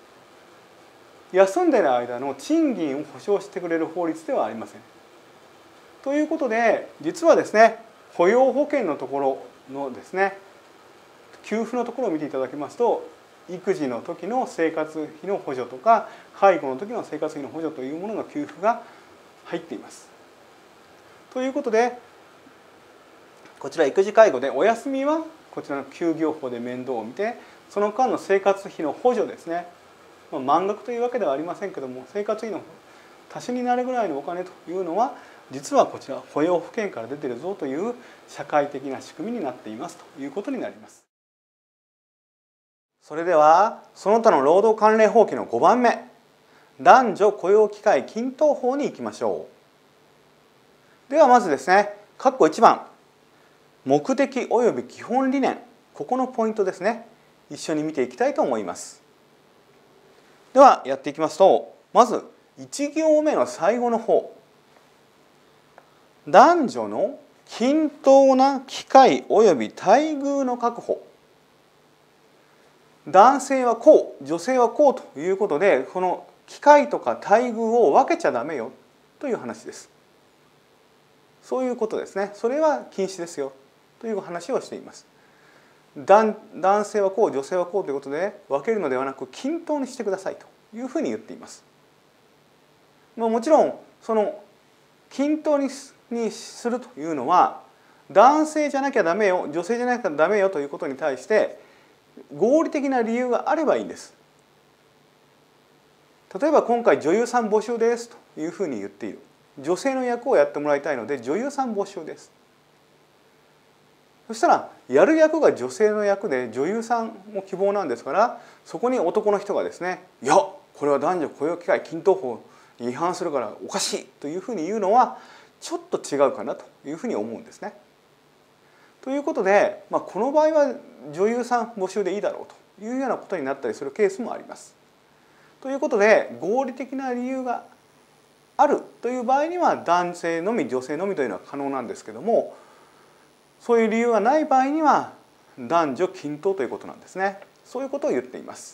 S1: 休んでいる間の賃金を保障してくれる法律ではありません。ということで、実はですね、雇用保険のところのですね、給付のところを見ていただきますと、育児の時の生活費の補助とか介護の時の生活費の補助というものの給付が入っています。 ということでこちら育児介護でお休みはこちらの休業法で面倒を見て、その間の生活費の補助ですね、満額というわけではありませんけども、生活費の足しになるぐらいのお金というのは実はこちら雇用保険から出てるぞという社会的な仕組みになっていますということになります。それではその他の労働関連法規の5番目、男女雇用機会均等法に行きましょう。ではまずですね、括弧1番目的及び基本理念、ここのポイントですね、一緒に見ていきたいと思います。ではやっていきますと、まず1行目の最後の方、男女の均等な機会及び待遇の確保、男性はこう女性はこうということで、この機会とか待遇を分けちゃダメよという話です。そういうことですね。それは禁止ですよという話をしています。男性はこう女性はこうということで分けるのではなく、均等にしてくださいというふうに言っています。もちろんその均等にするというのは、男性じゃなきゃダメよ女性じゃなきゃダメよということに対して合理的な理由があればいいんです。例えば今回女優さん募集ですというふうに言っている。女性の役をやってもらいたいので女優さん募集です。そしたらやる役が女性の役で女優さんも希望なんですから、そこに男の人がですね、いやこれは男女雇用機会均等法に違反するからおかしいというふうに言うのはちょっと違うかなというふうに思うんですね。ということで、この場合は女優さん募集でいいだろうというようなことになったりするケースもあります。ということで合理的な理由があるという場合には男性のみ女性のみというのは可能なんですけども、そういう理由がない場合には男女均等ということなんですね。そういうことを言っています。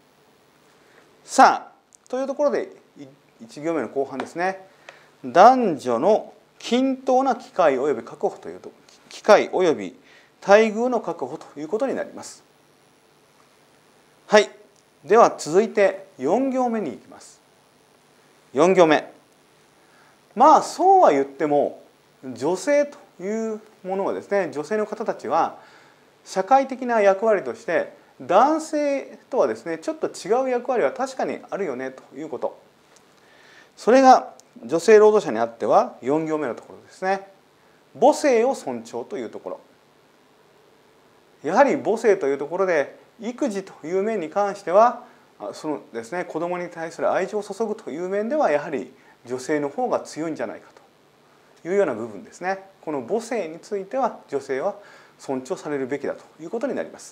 S1: さあというところで1行目の後半ですね、男女の均等な機会及び確保というと、機会及び待遇の確保ということになります。はい、では続いて4行目に行きます。4行目、そうは言っても女性というものはですね、女性の方たちは社会的な役割として男性とはですねちょっと違う役割は確かにあるよねということ、それが女性労働者にあっては4行目のところですね。母性を尊重というところ、やはり母性というところで育児という面に関してはそのですね、子どもに対する愛情を注ぐという面ではやはり女性の方が強いんじゃないかというような部分ですね。この母性については女性は尊重されるべきだということになります。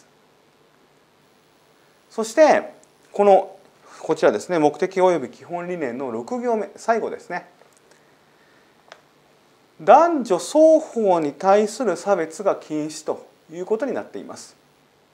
S1: そしてこちらですね、目的及び基本理念の6行目最後ですね、男女双方に対する差別が禁止ということになっています。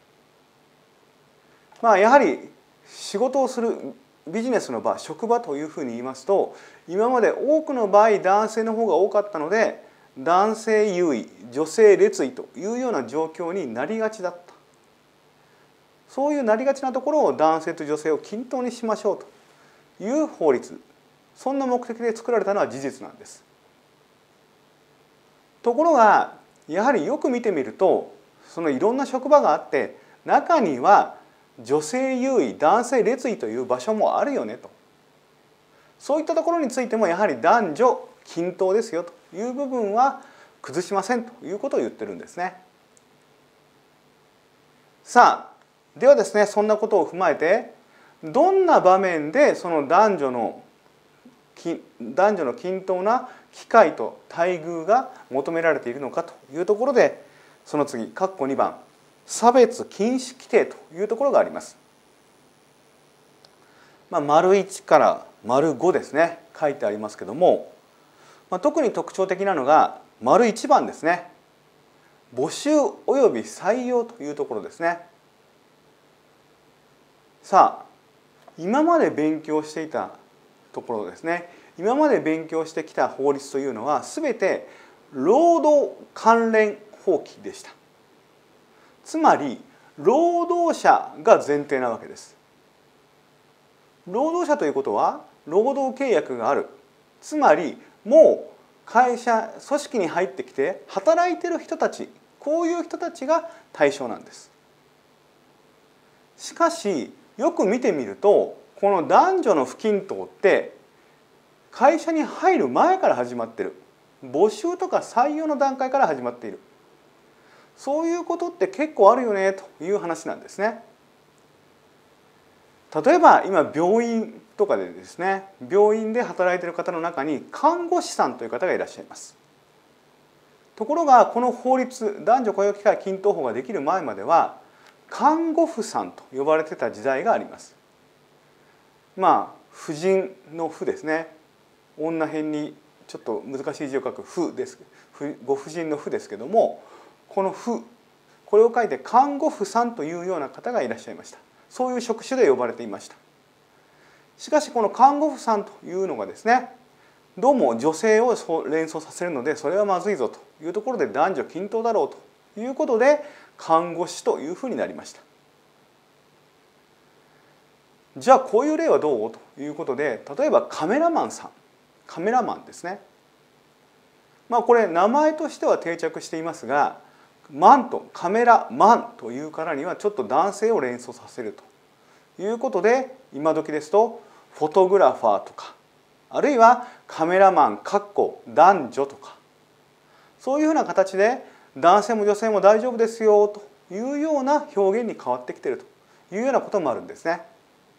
S1: やはり仕事をするビジネスの場、職場というふうに言いますと、今まで多くの場合男性の方が多かったので男性優位女性劣位というような状況になりがちだった。そういうなりがちなところを男性と女性を均等にしましょうという法律、そんな目的で作られたのは事実なんです。ところがやはりよく見てみると、そのいろんな職場があって中には女性優位男性劣位という場所もあるよねと、そういったところについてもやはり男女均等ですよという部分は崩しませんということを言ってるんですね。さあではですね、そんなことを踏まえてどんな場面でその男女の均等な機会と待遇が求められているのかというところで、その次括弧2番差別禁止規定というところがあります。丸1から丸5ですね、書いてありますけども、特に特徴的なのが丸1番ですね、募集および採用というところですね。さあ今まで勉強していたところですね、今まで勉強してきた法律というのは全て労働関連法規でした。つまり労働者が前提なわけです。労働者ということは労働契約がある、つまりもう会社組織に入ってきて働いてる人たち、こういう人たちが対象なんです。しかしよく見てみるとこの男女の不均等って会社に入る前から始まってる、募集とか採用の段階から始まっている、そういうことって結構あるよねという話なんですね。例えば今病院とかでですね、病院で働いている方の中に看護師さんという方がいらっしゃいます。ところがこの法律、男女雇用機会均等法ができる前までは看護婦さんと呼ばれてた時代があります。婦人の婦ですね、女辺にちょっと難しい字を書く婦です、ご婦人の婦ですけども、この婦、これを書いて看護婦さんというような方がいらっしゃいました。そういう職種で呼ばれていました。しかしこの看護婦さんというのがですね、どうも女性を連想させるのでそれはまずいぞというところで男女均等だろうということで看護師というふうになりました。じゃあこういう例はどうということで、例えばカメラマンさん、カメラマンですね。これ名前としては定着していますが、マンとカメラマンというからにはちょっと男性を連想させるということで、今時ですとフォトグラファーとか、あるいはカメラマン男女とか、そういうふうな形で男性も女性も大丈夫ですよというような表現に変わってきているというようなこともあるんですね。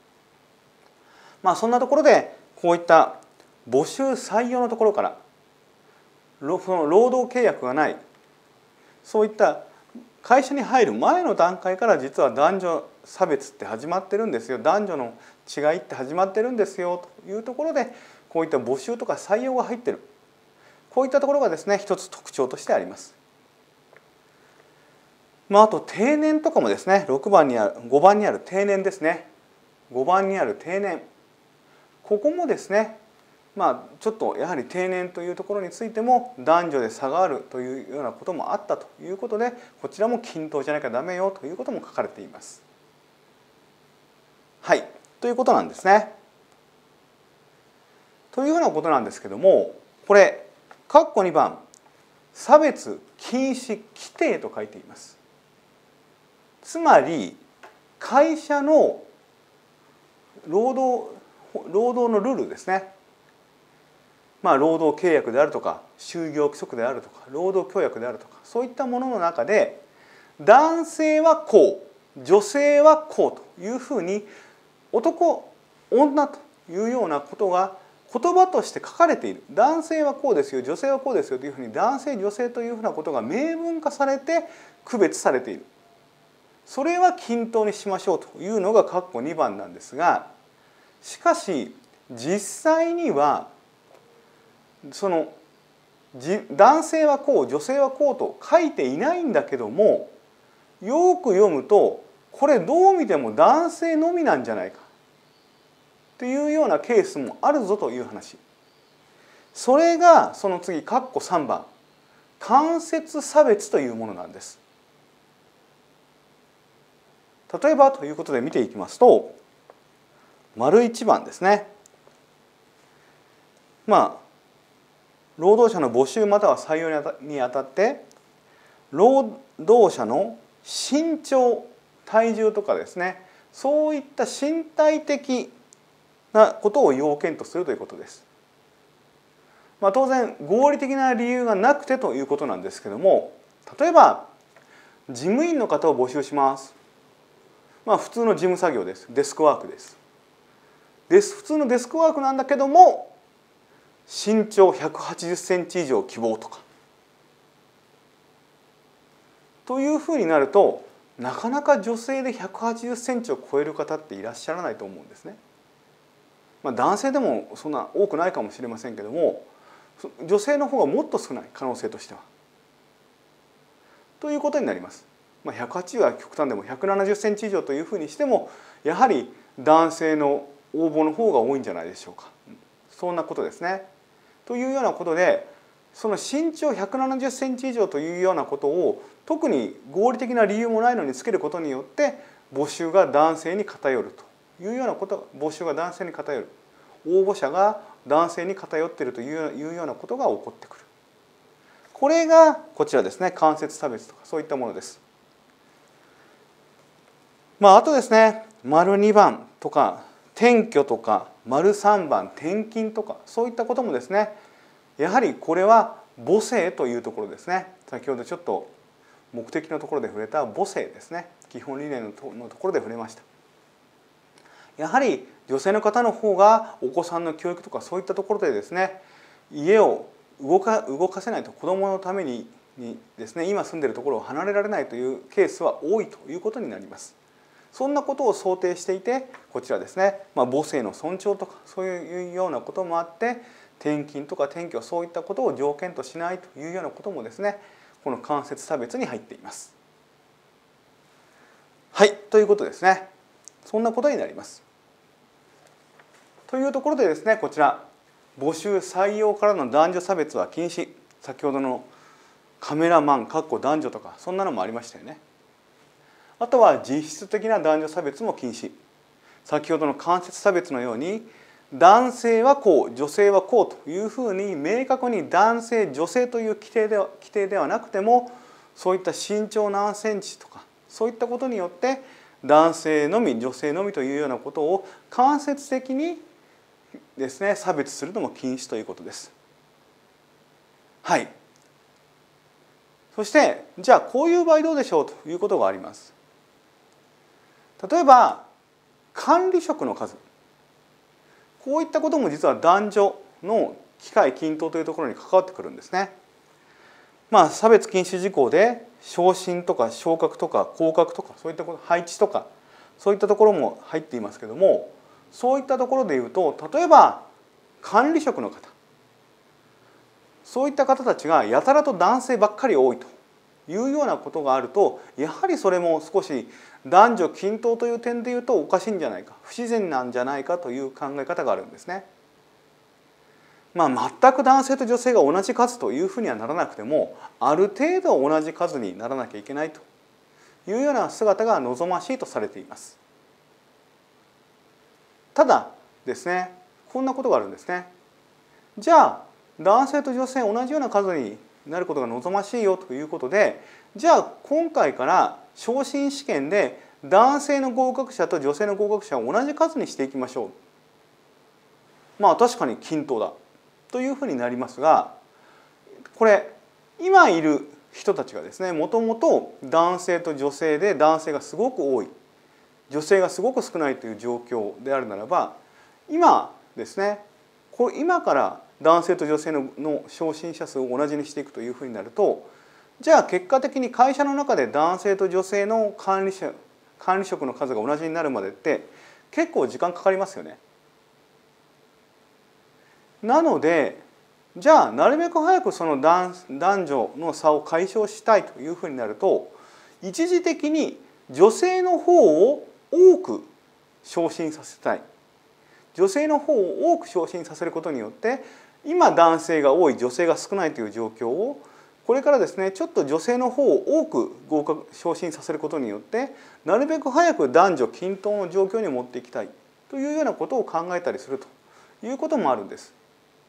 S1: そんなところでこういった募集採用のところから労働契約がない、そういった会社に入る前の段階から実は男女差別って始まってるんですよ、男女の違いって始まってるんですよというところで、こういった募集とか採用が入ってる、こういったところがですね一つ特徴としてあります。あと定年とかもですね、5番にある定年ですね、5番にある定年、ここもですねちょっとやはり定年というところについても男女で差があるというようなこともあったということで、こちらも均等じゃなきゃダメよということも書かれています。はい、ということなんですね。というようなことなんですけども、これ括弧2番差別禁止規定と書いています。つまり会社の労働のルールですね、労働契約であるとか就業規則であるとか労働協約であるとか、そういったものの中で男性はこう女性はこうというふうに男女というようなことが言葉として書かれている、男性はこうですよ女性はこうですよというふうに男性女性というふうなことが明文化されて区別されている、それは均等にしましょうというのが括弧2番なんですが、しかし実際にはその男性はこう女性はこうと書いていないんだけども、よく読むとこれどう見ても男性のみなんじゃないかというようなケースもあるぞという話。それがその次括弧3番間接差別というものなんです。例えばということで見ていきますと、丸1番ですね。労働者の募集または採用にあたって労働者の身長体重とかですね、そういった身体的なことを要件とするということです。当然合理的な理由がなくてということなんですけども、例えば事務員の方を募集します。普通の事務作業です。デスクワークです。普通のデスクワークなんだけども身長180センチ以上希望とかというふうになると、なかなか女性で180センチを超える方っていらっしゃらないと思うんですね。男性でもそんな多くないかもしれませんけども、女性の方がもっと少ない可能性としてはということになります。180は極端でも170センチ以上というふうにしてもやはり男性の応募の方が多いんじゃないでしょうか。そんなことですね。というようなことで、その身長170センチ以上というようなことを特に合理的な理由もないのにつけることによって募集が男性に偏るというようなこと、募集が男性に偏る、応募者が男性に偏っているというようなことが起こってくる。これがこちらですね、間接差別とかそういったものです。あとですね、丸2番とか転居とか丸3番転勤とかそういったこともですね、やはりこれは母性というところですね。先ほどちょっと目的のところで触れた母性ですね、基本理念のところで触れました。やはり女性の方の方がお子さんの教育とかそういったところでですね、家を動かせないと、子どものためにですね、今住んでいるところを離れられないというケースは多いということになります。そんなことを想定していて、こちらですね、母性の尊重とかそういうようなこともあって、転勤とか転居そういったことを条件としないというようなこともですね、この間接差別に入っています。はい、ということですね。そんなことになります。というところでですね、こちら募集採用からの男女差別は禁止、先ほどのカメラマン男女とかそんなのもありましたよね。あとは実質的な男女差別も禁止、先ほどの間接差別のように男性はこう女性はこうというふうに明確に男性女性という規定ではなくても、そういった身長何センチとかそういったことによって男性のみ女性のみというようなことを間接的にですね差別するのも禁止ということです。はい。そしてじゃあこういう場合どうでしょうということがあります。例えば管理職の数、こういったことも実は男女の機会均等というところに関わってくるんですね。差別禁止事項で昇進とか昇格とか降格とかそういったこと、配置とかそういったところも入っていますけども、そういったところでいうと、例えば管理職の方、そういった方たちがやたらと男性ばっかり多いというようなことがあると、やはりそれも少し男女均等という点でいうとおかしいんじゃないか、不自然なんじゃないかという考え方があるんですね。全く男性と女性が同じ数というふうにはならなくても、ある程度同じ数にならなきゃいけないというような姿が望ましいとされています。ただですね、こんなことがあるんですね。じゃあ男性と女性同じような数になることが望ましいよということで、じゃあ今回から昇進試験で男性の合格者と女性の合格者を同じ数にしていきましょう。確かに均等だというふうになりますが、これ今いる人たちがですね、もともと男性と女性で男性がすごく多い、女性がすごく少ないという状況であるならば、今ですね、今から男性と女性の昇進者数を同じにしていくというふうになると、じゃあ結果的に会社の中で男性と女性の管理職の数が同じになるまでって結構時間かかりますよね。なのでじゃあなるべく早くその男女の差を解消したいというふうになると、一時的に女性の方を多く昇進させたい、女性の方を多く昇進させることによって、今男性が多い女性が少ないという状況をこれからですね、ちょっと女性の方を多く昇進させることによってなるべく早く男女均等の状況に持っていきたいというようなことを考えたりするということもあるんです。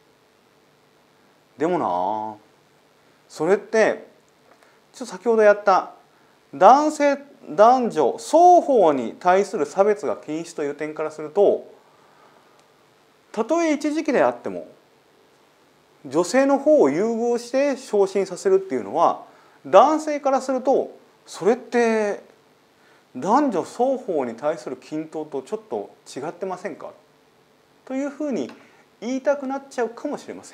S1: でもな、それってちょっと先ほどやった男性男女双方に対する差別が禁止という点からすると、たとえ一時期であっても女性の方を優遇して昇進させるっていうのは、男性からするとそれって男女双方に対する均等とちょっと違ってませんかというふうに言いたくなっちゃうかもしれません。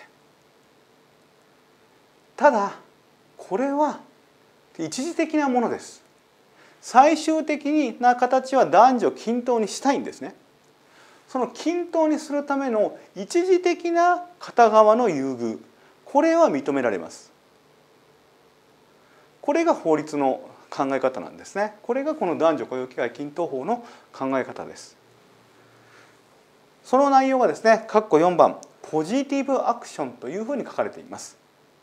S1: ただこれは一時的なものです。最終的な形は男女均等にしたいんですね。その均等にするための一時的な片側の優遇、これは認められます。これが法律の考え方なんですね。これがこの男女雇用機会均等法の考え方です。その内容がですね、括弧4番ポジティブアクションというふうに書かれています。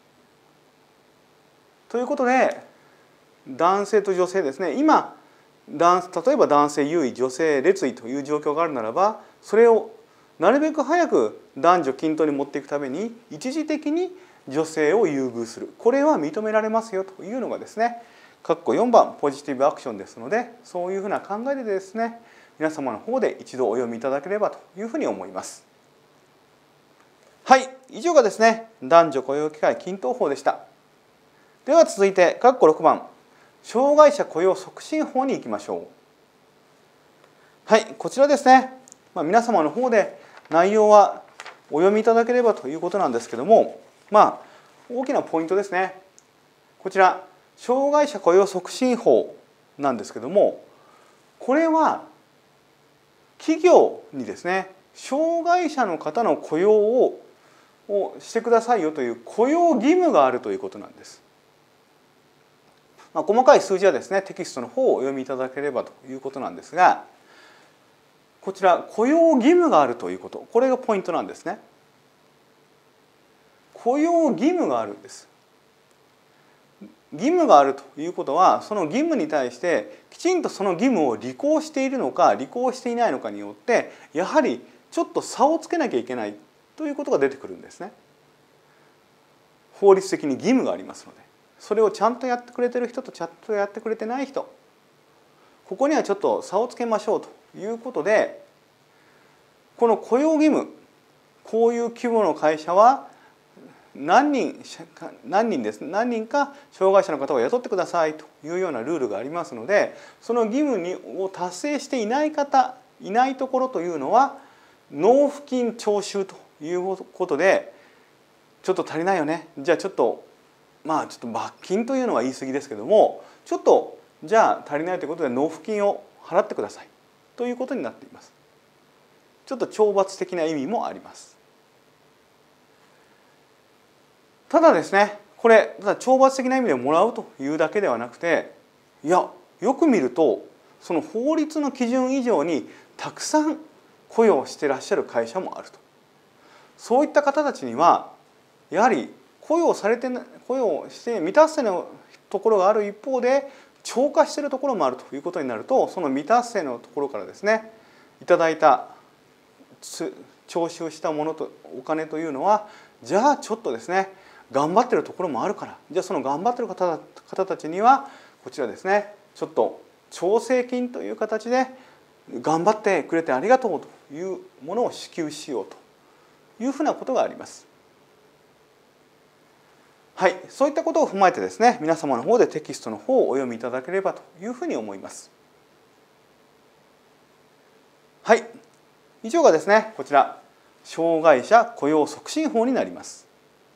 S1: ということで男性と女性ですね、今例えば男性優位女性劣位という状況があるならば、それをなるべく早く男女均等に持っていくために一時的に女性を優遇する、これは認められますよというのがですね括弧4番ポジティブアクションですので、そういうふうな考えでですね皆様の方で一度お読みいただければというふうに思います。はい、以上がですね男女雇用機会均等法でした。では続いて括弧6番障害者雇用促進法に行きましょう。はい、こちらですね、皆様の方で内容はお読みいただければということなんですけども、大きなポイントですね。こちら障害者雇用促進法なんですけども、これは企業にですね障害者の方の雇用をしてくださいよという雇用義務があるということなんです。細かい数字はですねテキストの方をお読みいただければということなんですが、こちら雇用義務があるということ、これがポイントなんですね。雇用義務があるんです。義務があるということは、その義務に対してきちんとその義務を履行しているのか履行していないのかによってやはりちょっと差をつけなきゃいけないということが出てくるんですね。法律的に義務がありますので、それをちゃんとやってくれてる人とちゃんとやってくれてない人、ここにはちょっと差をつけましょうということで、この雇用義務、こういう規模の会社は何人か障害者の方を雇ってくださいというようなルールがありますので、その義務を達成していない方、いないところというのは納付金徴収ということで、ちょっと足りないよね、じゃあちょっと罰金というのは言い過ぎですけども、ちょっとじゃあ足りないということで納付金を払ってくださいということになっています。ちょっと懲罰的な意味もあります。ただですね、これただ懲罰的な意味でもらうというだけではなくて、よく見るとその法律の基準以上にたくさん雇用してらっしゃる会社もあると。そういった方たちにはやはり雇用して未達成のところがある一方で超過しているところもあるということになると、その未達成のところからですねいただいた徴収したものとお金というのは、じゃあちょっとですね頑張ってるところもあるから、じゃあその頑張ってる方たちにはこちらですねちょっと調整金という形で頑張ってくれてありがとうというものを支給しようというふうなことがあります。はい、そういったことを踏まえてですね皆様の方でテキストの方をお読みいただければというふうに思います。はい、以上がですねこちら障害者雇用促進法になります。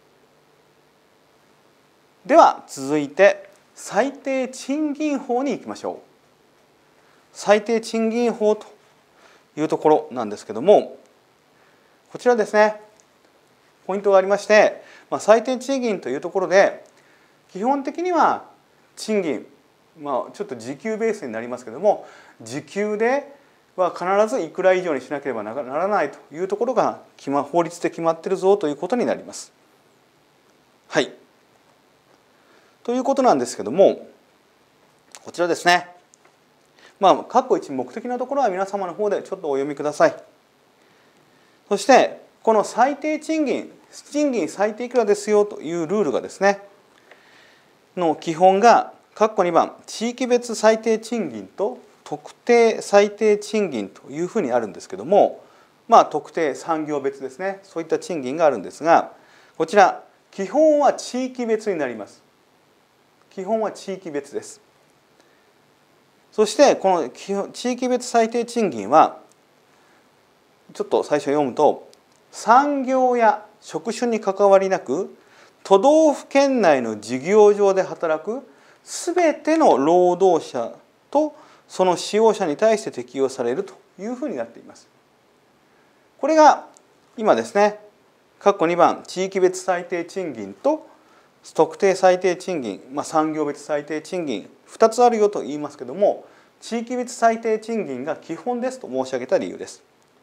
S1: では続いて最低賃金法に行きましょう。最低賃金法というところなんですけども、こちらですねポイントがありまして、最低賃金というところで基本的には賃金、ちょっと時給ベースになりますけども、時給では必ずいくら以上にしなければならないというところが法律で決まっているぞということになります。はい。ということなんですけども、こちらですね。括弧1目的なところは皆様の方でちょっとお読みください。そしてこの最低賃金最低いくらですよというルールがですねの基本が括弧2番地域別最低賃金と特定最低賃金というふうにあるんですけども、特定産業別ですね、そういった賃金があるんですが、こちら基本は地域別になります。基本は地域別です。そしてこの地域別最低賃金はちょっと最初読むと、産業や職種に関わりなく都道府県内の事業場で働くすべての労働者とその使用者に対して適用されるというふうになっています。これが今ですね括弧2番地域別最低賃金と特定最低賃金、産業別最低賃金2つあるよと言いますけども、地域別最低賃金が基本ですと申し上げた理由です。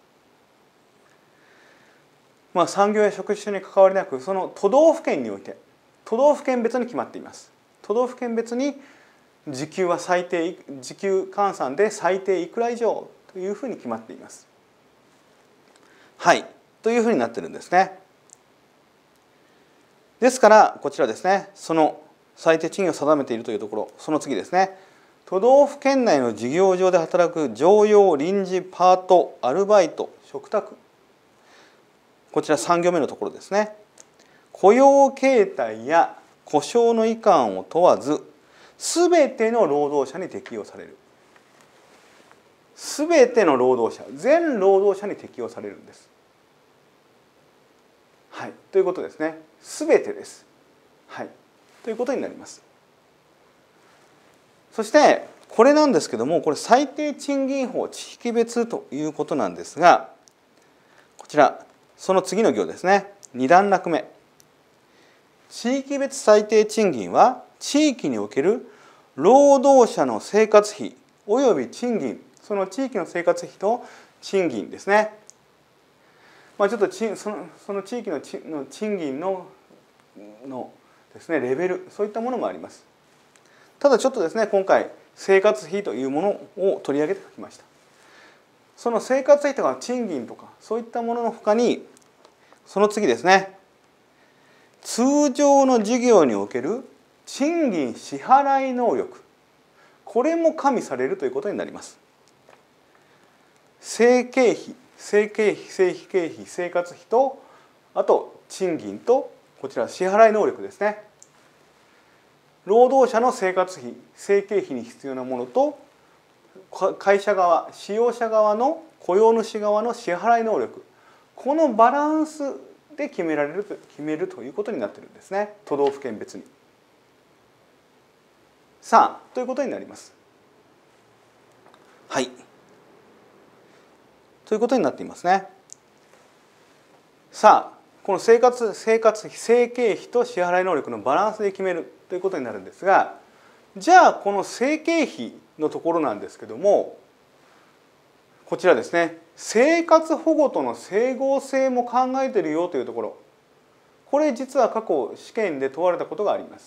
S1: 産業や職種に関わりなくその都道府県において都道府県別に決まっています。都道府県別に時給は時給換算で最低いくら以上というふうに決まっています。 はいというふうになってるんですね。ですからこちらですね、その最低賃金を定めているというところ、その次ですね、都道府県内の事業場で働く常用臨時パートアルバイト嘱託、こちら3行目のところですね。雇用形態や故障のいかんを問わずすべての労働者に適用される。すべての労働者、全労働者に適用されるんです。はい、ということですね。すべてです。はい、ということになります。そしてこれなんですけども、これ最低賃金法地域別ということなんですが、こちらその次の行ですね。2段落目。地域別最低賃金は地域における労働者の生活費および賃金、その地域の生活費と賃金ですね。ちょっとその地域の賃金のですね、レベル、そういったものもあります。ただちょっとですね、今回生活費というものを取り上げてきました。その生活費とか賃金とかそういったもののほかに、その次ですね、通常の事業における賃金支払い能力、これも加味されるということになります。生計費、生費経費、生活費と、あと賃金と、こちら支払い能力ですね。労働者の生活費、生計費に必要なものと、会社側、使用者側の雇用主側の支払い能力、このバランスで決めるということになっているんですね。都道府県別に。さあ、ということになります。はい。ということになっていますね。さあ、この生活費、生計費と支払い能力のバランスで決めるということになるんですが、じゃあこの生計費のところなんですけども、こちらですね、生活保護との整合性も考えているよというところ、これ実は過去試験で問われたことがあります。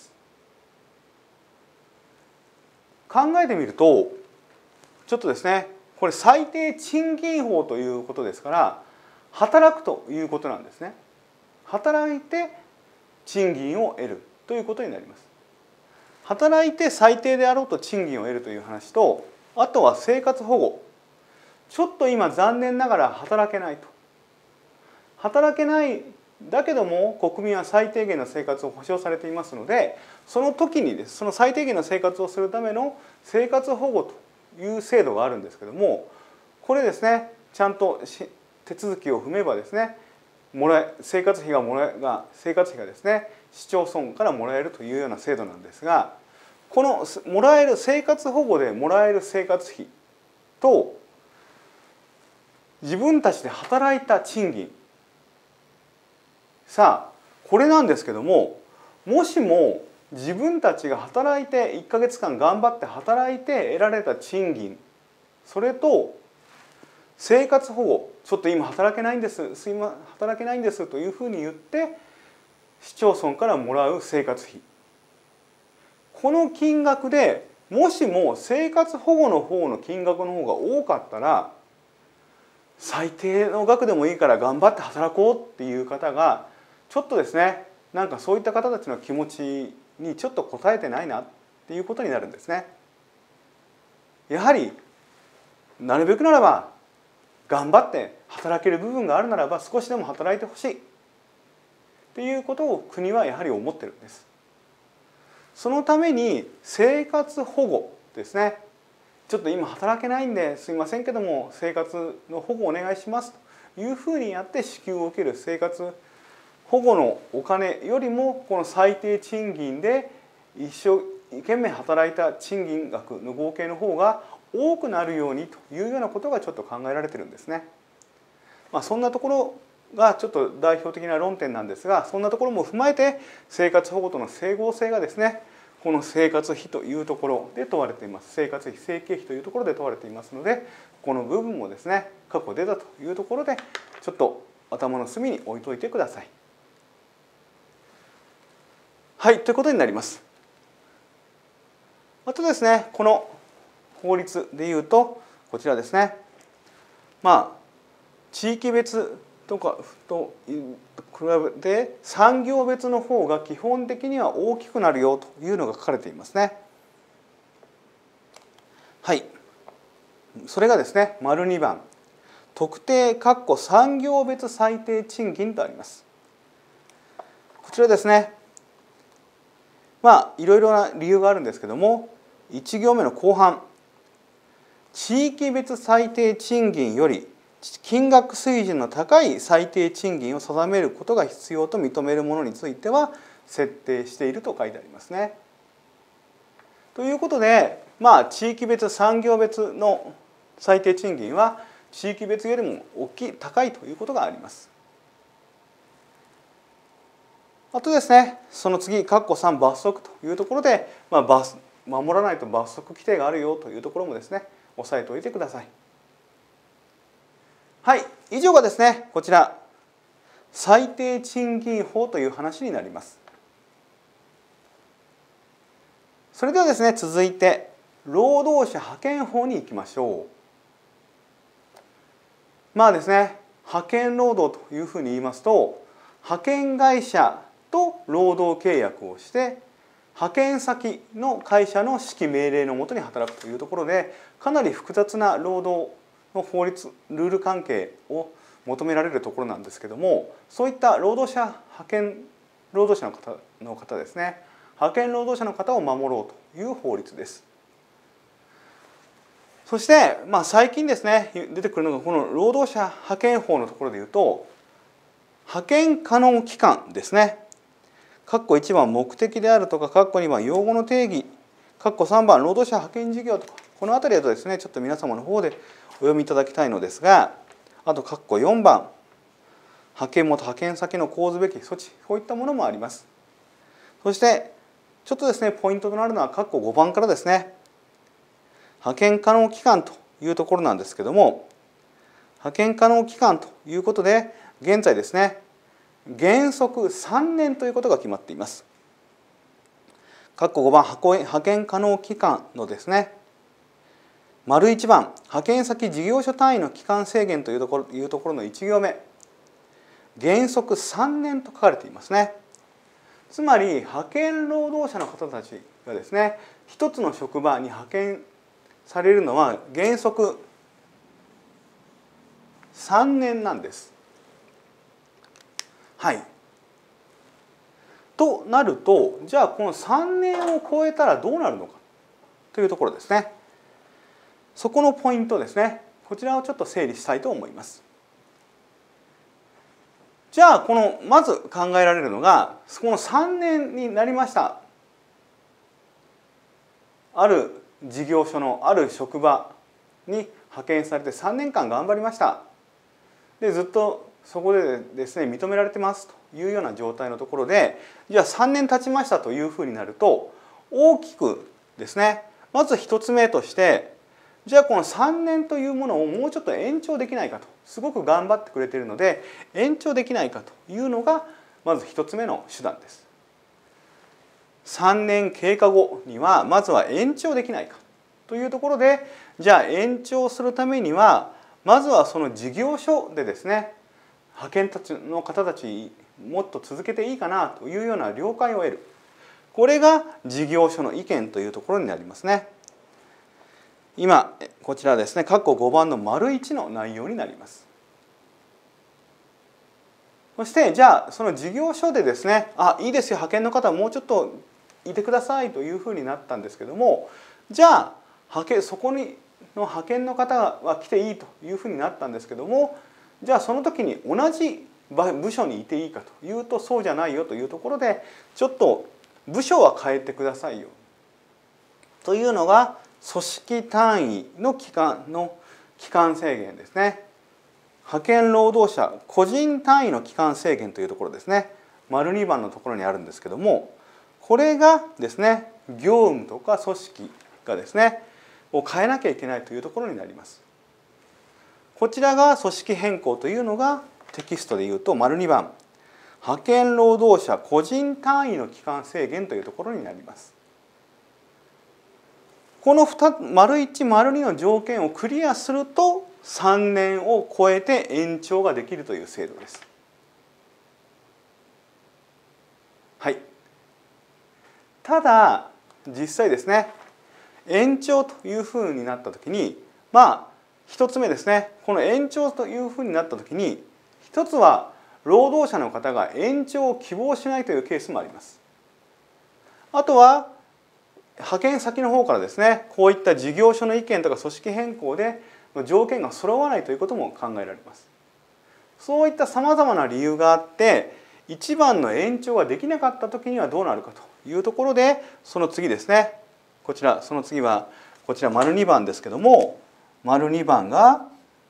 S1: 考えてみると、ちょっとですね、これ最低賃金法ということですから、働くということなんですね。働いて賃金を得るということになります。働いて最低であろうと賃金を得るという話と、あとは生活保護。ちょっと今残念ながら働けないと。働けないだけども国民は最低限の生活を保障されていますので、その時にです、その最低限の生活をするための生活保護という制度があるんですけども、これですね、ちゃんと手続きを踏めばですね、生活費がですね、市町村からもらえるというような制度なんですが、このもらえる生活保護でもらえる生活費と自分たちで働いた賃金、さあこれなんですけども、もしも自分たちが働いて1ヶ月間頑張って働いて得られた賃金、それと生活保護、ちょっと今働けないんです、働けないんですというふうに言って市町村からもらう生活費、この金額でもしも生活保護の方の金額の方が多かったら、最低の額でもいいから頑張って働こうっていう方がちょっとですね、なんかそういった方たちの気持ちにちょっと応えてないなっていうことになるんですね。やはりなるべくならば頑張って働ける部分があるならば少しでも働いてほしいっていうことを国はやはり思ってるんです。そのために生活保護ですね、ちょっと今働けないんですいませんけども生活の保護お願いしますというふうにやって支給を受ける生活保護のお金よりも、この最低賃金で一生懸命働いた賃金額の合計の方が多くなるようにというようなことがちょっと考えられてるんですね。そんなところがちょっと代表的な論点なんですが、そんなところも踏まえて生活保護との整合性がですね、この生活費というところで問われています。生活費、生計費というところで問われていますので、この部分もですね、過去出たというところでちょっと頭の隅に置いといてください。はい、ということになります。あとですね、この法律でいうとこちらですね。地域別とかと比べて産業別の方が基本的には大きくなるよというのが書かれていますね。はい、それがですね、丸2番特定産業別最低賃金とあります。こちらですね、いろいろな理由があるんですけども、1行目の後半、地域別最低賃金より金額水準の高い最低賃金を定めることが必要と認めるものについては設定していると書いてありますね。ということで、地域別産業別の最低賃金は地域別よりも高いということがあります。あとですね、その次括弧3罰則というところで、守らないと罰則規定があるよというところもですね、押さえておいてください。はい、以上がですね、こちら最低賃金法という話になります。それではですね、続いて労働者派遣法に行きましょう。ですね、派遣労働というふうに言いますと、派遣会社と労働契約をして派遣先の会社の指揮命令のもとに働くというところで、かなり複雑な労働の法律ルール関係を求められるところなんですけども、そういった派遣労働者の方ですね、派遣労働者の方を守ろうという法律です。そして、最近ですね出てくるのがこの労働者派遣法のところでいうと、派遣可能期間ですね。括弧1番目的であるとか、括弧2番用語の定義、括弧3番労働者派遣事業とか、この辺りだとですね、ちょっと皆様の方でお読みいただきたいのですが、あと括弧4番派遣元派遣先の講ずべき措置、こういったものもあります。そしてちょっとですねポイントとなるのは括弧5番からですね、派遣可能期間というところなんですけども、派遣可能期間ということで現在ですね、原則3年ということが決まっています。括弧5番派遣可能期間のですね、丸1番派遣先事業所単位の期間制限というところの1行目、原則3年と書かれていますね。つまり派遣労働者の方たちがですね、一つの職場に派遣されるのは原則3年なんです。はい。となると、じゃあこの3年を超えたらどうなるのかというところですね。そこのポイントですね。こちらをちょっと整理したいと思います。じゃあまず考えられるのが、この3年になりました。ある事業所のある職場に派遣されて3年間頑張りました。でずっとそこでですね認められてますというような状態のところで、じゃあ3年経ちましたというふうになると、大きくですね、まず1つ目として、じゃあこの3年というものをもうちょっと延長できないかと、すごく頑張ってくれているので延長できないかというのがまず1つ目の手段です。3年経過後にはまずは延長できないかというところで、じゃあ延長するためにはまずはその事業所でですね、派遣の方たちもっと続けていいかなというような了解を得る、これが事業所の意見というところになりますね。今こちらですね、括弧5番の丸1の内容になります。そしてじゃあその事業所でですね、いいですよ、派遣の方もうちょっといてくださいというふうになったんですけども、じゃあそこにの派遣の方は来ていいというふうになったんですけども、じゃあその時に同じ部署にいていいかというとそうじゃないよというところで、ちょっと部署は変えてくださいよというのが組織単位の期間制限ですね。派遣労働者個人単位の期間制限というところですね。丸2番のところにあるんですけども、これがですね、業務とか組織がですねを変えなきゃいけないというところになります。こちらが組織変更というのがテキストでいうと丸2番派遣労働者個人単位の期間制限というところになります。この丸1丸2の条件をクリアすると 3年を超えて延長ができるという制度です。はい。ただ実際ですね、延長というふうになった時に、一つ目ですね、この延長というふうになった時に、一つは労働者の方が延長を希望しないというケースもあります。あとは派遣先の方からですね、こういった事業所の意見とか組織変更で条件が揃わないということも考えられます。そういったさまざまな理由があって一番の延長ができなかった時にはどうなるかというところで、その次ですね、こちらその次はこちら丸2番ですけども、丸2番が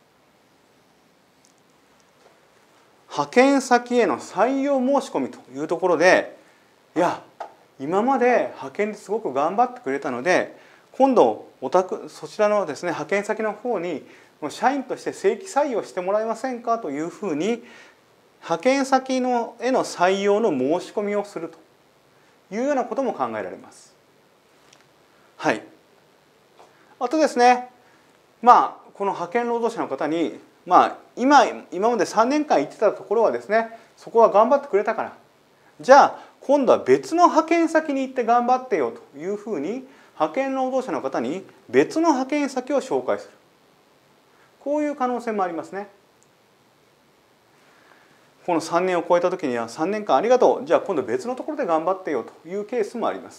S1: 派遣先への採用申し込みというところで、いや今まで派遣ですごく頑張ってくれたので、今度そちらのですね派遣先の方に社員として正規採用してもらえませんかというふうに派遣先への採用の申し込みをするというようなことも考えられます。はい。あとですね、この派遣労働者の方に、今まで3年間行ってたところはですね、そこは頑張ってくれたから、じゃあ今度は別の派遣先に行って頑張ってよというふうに派遣労働者の方に別の派遣先を紹介する、こういう可能性もありますね。この3年を超えた時には3年間ありがとう、じゃあ今度別のところで頑張ってよというケースもあります。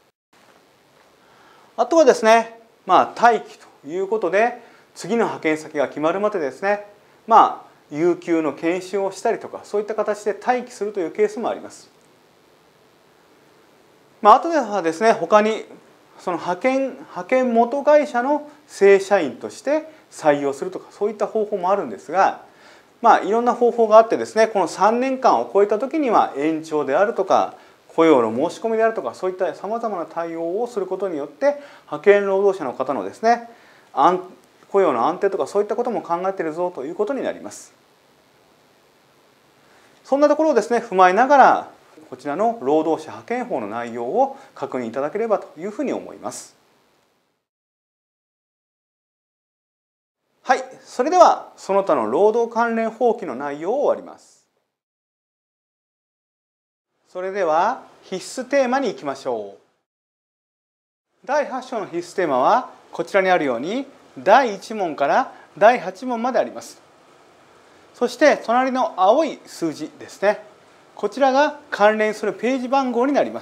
S1: あとはですね、待機ということで次の派遣先が決まるまでですね、有給の研修をしたりとか、そういった形で待機するというケースもあります。あとではですね、他にその派遣元会社の正社員として採用するとか、そういった方法もあるんですが、いろんな方法があってですね、この3年間を超えた時には延長であるとか雇用の申し込みであるとか、そういったさまざまな対応をすることによって派遣労働者の方のですね雇用の安定とかそういったことも考えているぞということになります。そんなところをですね踏まえながら、こちらの労働者派遣法の内容を確認いただければというふうに思います。はい、それではその他の労働関連法規の内容を終わります。それでは必須テーマに行きましょう。第8章の必須テーマはこちらにあるように第1問から第8問まであります。そして隣の青い数字ですね、こちらが関連するページ番号になります。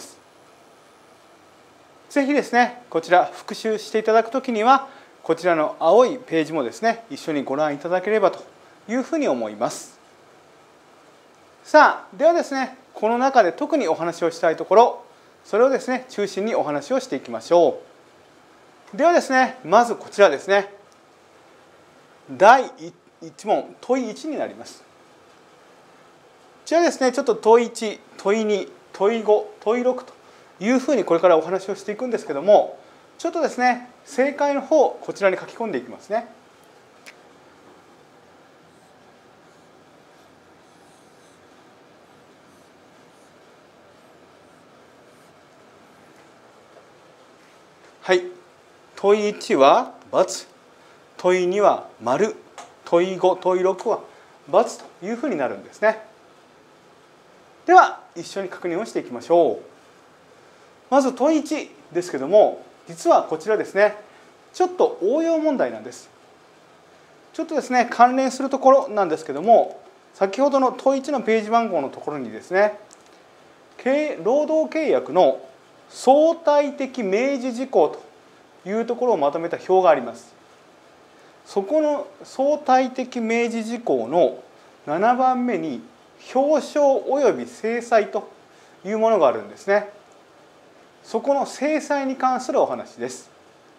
S1: ぜひですねこちら復習していただくときにはこちらの青いページもですね一緒にご覧いただければというふうに思います。さあではですね、この中で特にお話をしたいところ、それをですね中心にお話をしていきましょう。ではですね、まずこちらですね、第1問問い1になります。こちらですね、ちょっと問い1、問い2、問い5、問い6というふうにこれからお話をしていくんですけども、ちょっとですね正解の方こちらに書き込んでいきますね。はい、問い1は×、問い2は丸、問い5、問い6は×というふうになるんですね。では一緒に確認をしていきましょう。まず問い1ですけども、実はこちらですねちょっと応用問題なんです。ちょっとですね関連するところなんですけども、先ほどの問い1のページ番号のところにですね、労働契約の相対的明示事項というところをまとめた表があります。そこの相対的明示事項の7番目に表彰及び制裁というものがあるんですね。そこの制裁に関するお話です。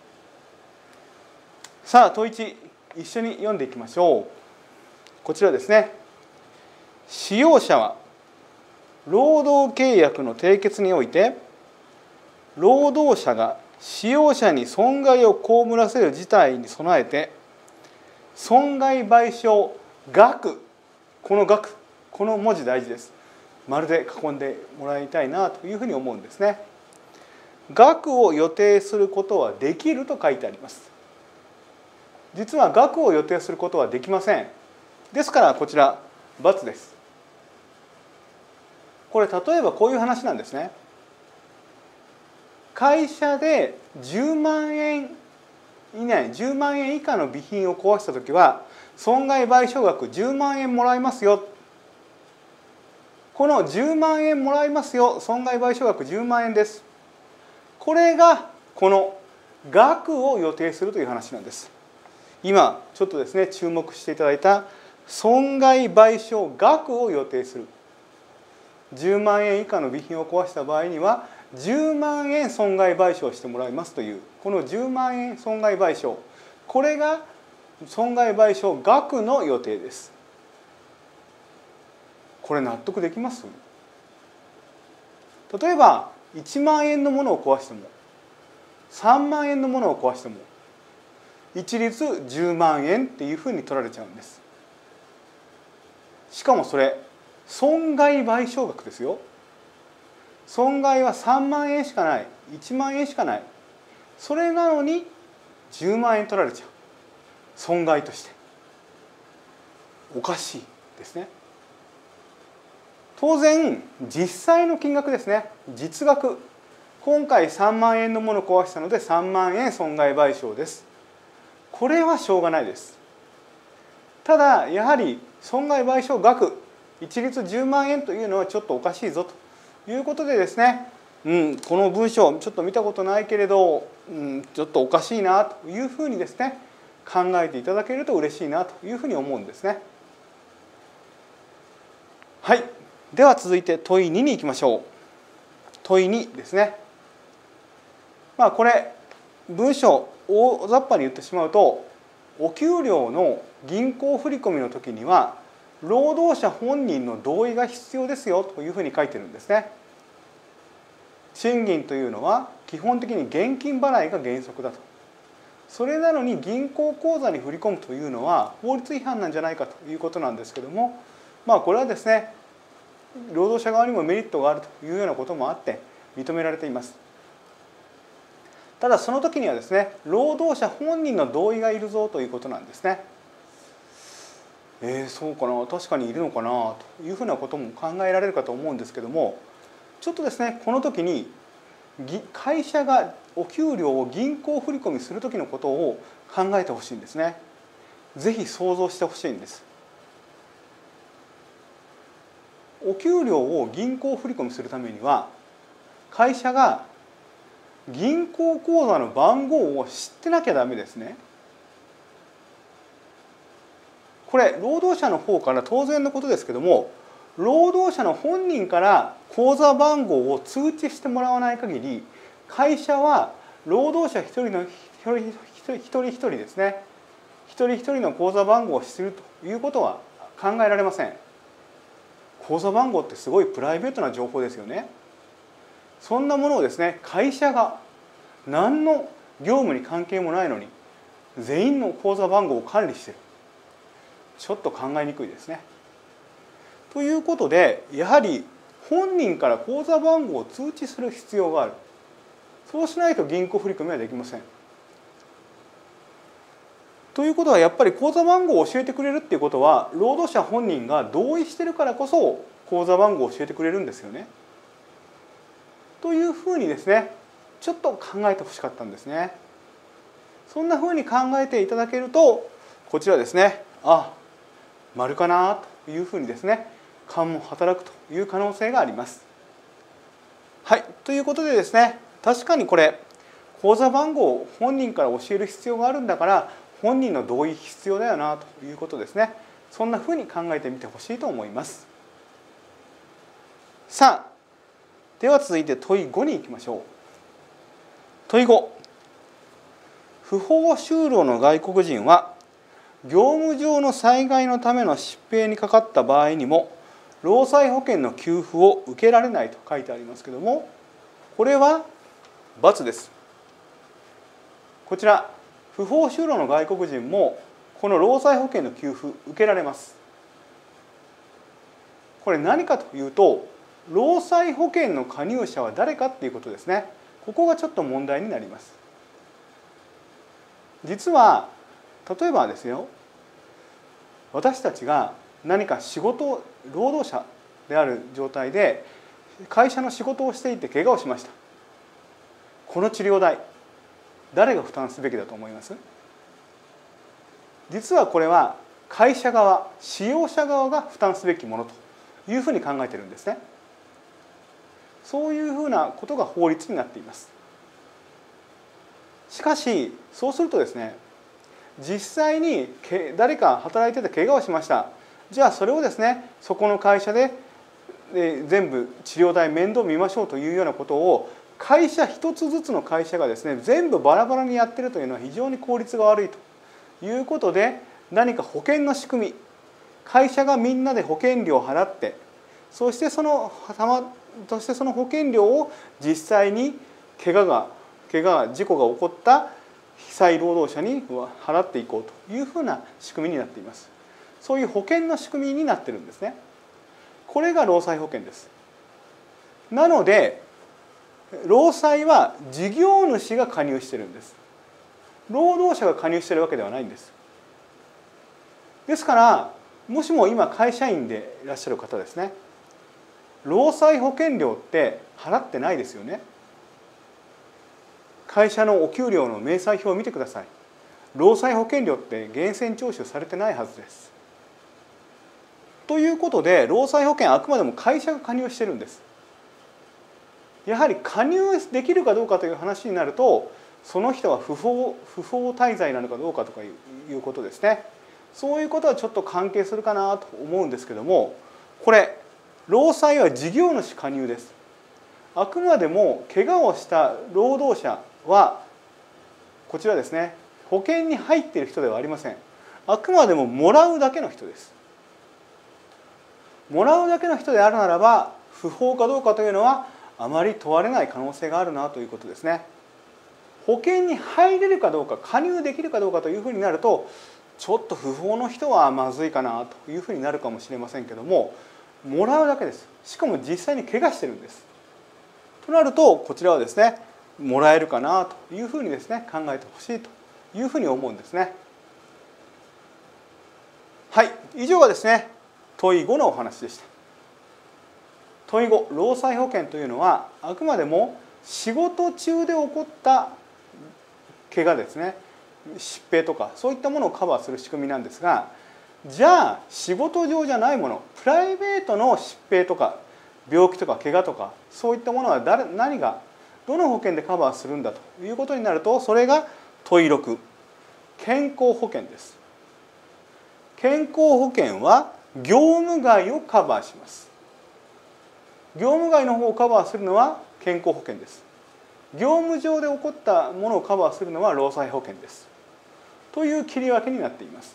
S1: さあ問い1一緒に読んでいきましょう。こちらですね、使用者は労働契約の締結において労働者が使用者に損害を被らせる事態に備えて損害賠償額、この額、この文字大事です。丸で囲んでもらいたいなというふうに思うんですね。額を予定することはできると書いてあります。 実は額を予定することはできません。ですからこちら×です。これ例えばこういう話なんですね。会社で10万円以内、10万円以下の備品を壊したときは損害賠償額10万円もらいますよ。この10万円もらいますよ、損害賠償額10万円です。これがこの額を予定するという話なんです。今ちょっとですね注目していただいた損害賠償額を予定する。10万円以下の備品を壊した場合には10万円損害賠償してもらいますというこの10万円損害賠償、これが損害賠償額の予定です。これ納得できます？例えば1万円のものを壊しても3万円のものを壊しても一律10万円っていうふうに取られちゃうんです。しかもそれ損害賠償額ですよ。損害は3万円しかない、1万円しかない。それなのに10万円取られちゃう。損害としておかしいですね。当然実際の金額ですね、実額、今回3万円のものを壊したので3万円損害賠償です。これはしょうがないです。ただやはり損害賠償額一律10万円というのはちょっとおかしいぞということでですね、この文章ちょっと見たことないけれど、ちょっとおかしいなというふうにですね考えていただけると嬉しいなというふうに思うんですね。はい、では続いて問い2に行きましょう。問い2ですね。これ文章大雑把に言ってしまうと、お給料の銀行振込の時には労働者本人の同意が必要ですよというふうに書いてるんですね。賃金というのは基本的に現金払いが原則だと。それなのに銀行口座に振り込むというのは法律違反なんじゃないかということなんですけども、これはですね労働者側にもメリットがあるというようなこともあって認められています。ただその時にはですね労働者本人の同意がいるぞということなんですね。そうかな、確かにいるのかなというふうなことも考えられるかと思うんですけども、ちょっとですねこの時に会社がお給料を銀行振込する時のことを考えてほしいんですね。ぜひ想像してほしいんです。お給料を銀行振込するためには会社が銀行口座の番号を知ってなきゃダメですね。これ労働者の方から当然のことですけども、労働者の本人から口座番号を通知してもらわない限り会社は労働者一人一人ですね一人一人の口座番号を知るということは考えられません。口座番号ってすごいプライベートな情報ですよね。そんなものをですね会社が何の業務に関係もないのに全員の口座番号を管理している、ちょっと考えにくいですね。ということでやはり本人から口座番号を通知する必要がある。そうしないと銀行振込はできません。ということはやっぱり口座番号を教えてくれるっていうことは労働者本人が同意してるからこそ口座番号を教えてくれるんですよね。というふうにですねちょっと考えてほしかったんですね。そんなふうに考えていただけるとこちらですね、丸かなというふうにですね勘も働くという可能性があります。はい、ということでですね確かにこれ口座番号を本人から教える必要があるんだから本人の同意必要だよなということですね。そんなふうに考えてみてほしいと思います。さあでは続いて問い5に行きましょう。問い5、不法就労の外国人は業務上の災害のための疾病にかかった場合にも労災保険の給付を受けられないと書いてありますけども、これは×です。こちら不法就労の外国人もこの労災保険の給付受けられます。これ何かというと労災保険の加入者は誰かっていうことですね。ここがちょっと問題になります。実は例えばですよ、私たちが何か労働者である状態で会社の仕事をしていて怪我をしました。この治療代、誰が負担すべきだと思います？実はこれは会社側、使用者側が負担すべきものというふうに考えているんですね。そういうふうなことが法律になっています。しかしそうするとですね、実際に誰か働いてて怪我をしました。じゃあそれをですね、そこの会社で全部治療代面倒見ましょうというようなことを会社一つずつの会社がですね、全部バラバラにやってるというのは非常に効率が悪いということで、何か保険の仕組み、会社がみんなで保険料を払って、そしてその保険料を実際に事故が起こった被災労働者に払っていこうというふうな仕組みになっています。そういう保険の仕組みになってるんですね。これが労災保険です。なので労災は事業主が加入してるんです。労働者が加入してるわけではないんです。ですからもしも今会社員でいらっしゃる方ですね、労災保険料って払ってないですよね。会社のお給料の明細表を見てください。労災保険料って源泉徴収されてないはずです。ということで労災保険はあくまでも会社が加入してるんです。やはり加入できるかどうかという話になると、その人は不法滞在なのかどうかとかいうことですね。そういうことはちょっと関係するかなと思うんですけども、これ労災は事業主加入です。あくまでも怪我をした労働者はこちらですね、保険に入っている人ではありません。あくまでももらうだけの人です。もらうだけの人であるならば不法かどうかというのはあまり問われない可能性があるなということですね。保険に入れるかどうか、加入できるかどうかというふうになると、ちょっと不法の人はまずいかなというふうになるかもしれませんけども、もらうだけです。しかも実際に怪我してるんです。となるとこちらはですね、もらえるかなというふうにですね考えてほしいというふうに思うんですね。はい、以上がですね問い5のお話でした。問い5、労災保険というのはあくまでも仕事中で起こった怪我ですね、疾病とかそういったものをカバーする仕組みなんですが、じゃあ仕事上じゃないもの、プライベートの疾病とか病気とか怪我とかそういったものは何がどの保険でカバーするんだということになると、それが問い6、健康保険です。健康保険は業務外をカバーします。業務外の方をカバーするのは健康保険です。業務上で起こったものをカバーするのは労災保険です。という切り分けになっています。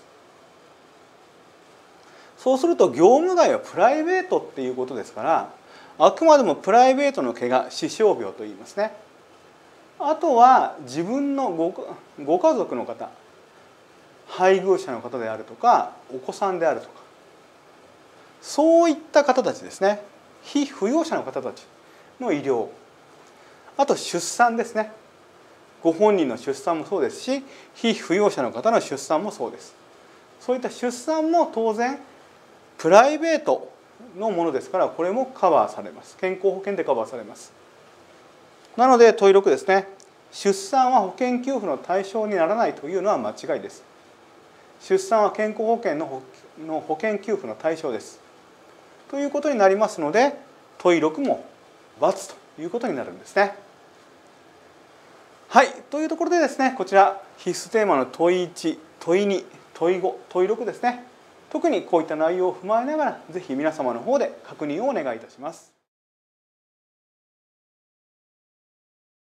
S1: そうすると業務外はプライベートっていうことですから、あくまでもプライベートの怪我、死傷病といいますね。あとは自分のご家族の方、配偶者の方であるとかお子さんであるとか、そういった方たちですね。被扶養者の方たちの医療、あと出産ですね。ご本人の出産もそうですし、被扶養者の方の出産もそうです。そういった出産も当然プライベートのものですから、これもカバーされます。健康保険でカバーされます。なので問い6ですね、出産は保険給付の対象にならないというのは間違いです。出産は健康保険の保険給付の対象です。ということになりますので、問い6も×ということになるんですね。はい、というところでですね、こちら必須テーマの問い1、問い2、問い5、問い6ですね。特にこういった内容を踏まえながら、ぜひ皆様の方で確認をお願いいたします。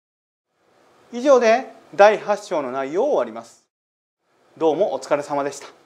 S1: 以上で第8章の内容を終わります。どうもお疲れ様でした。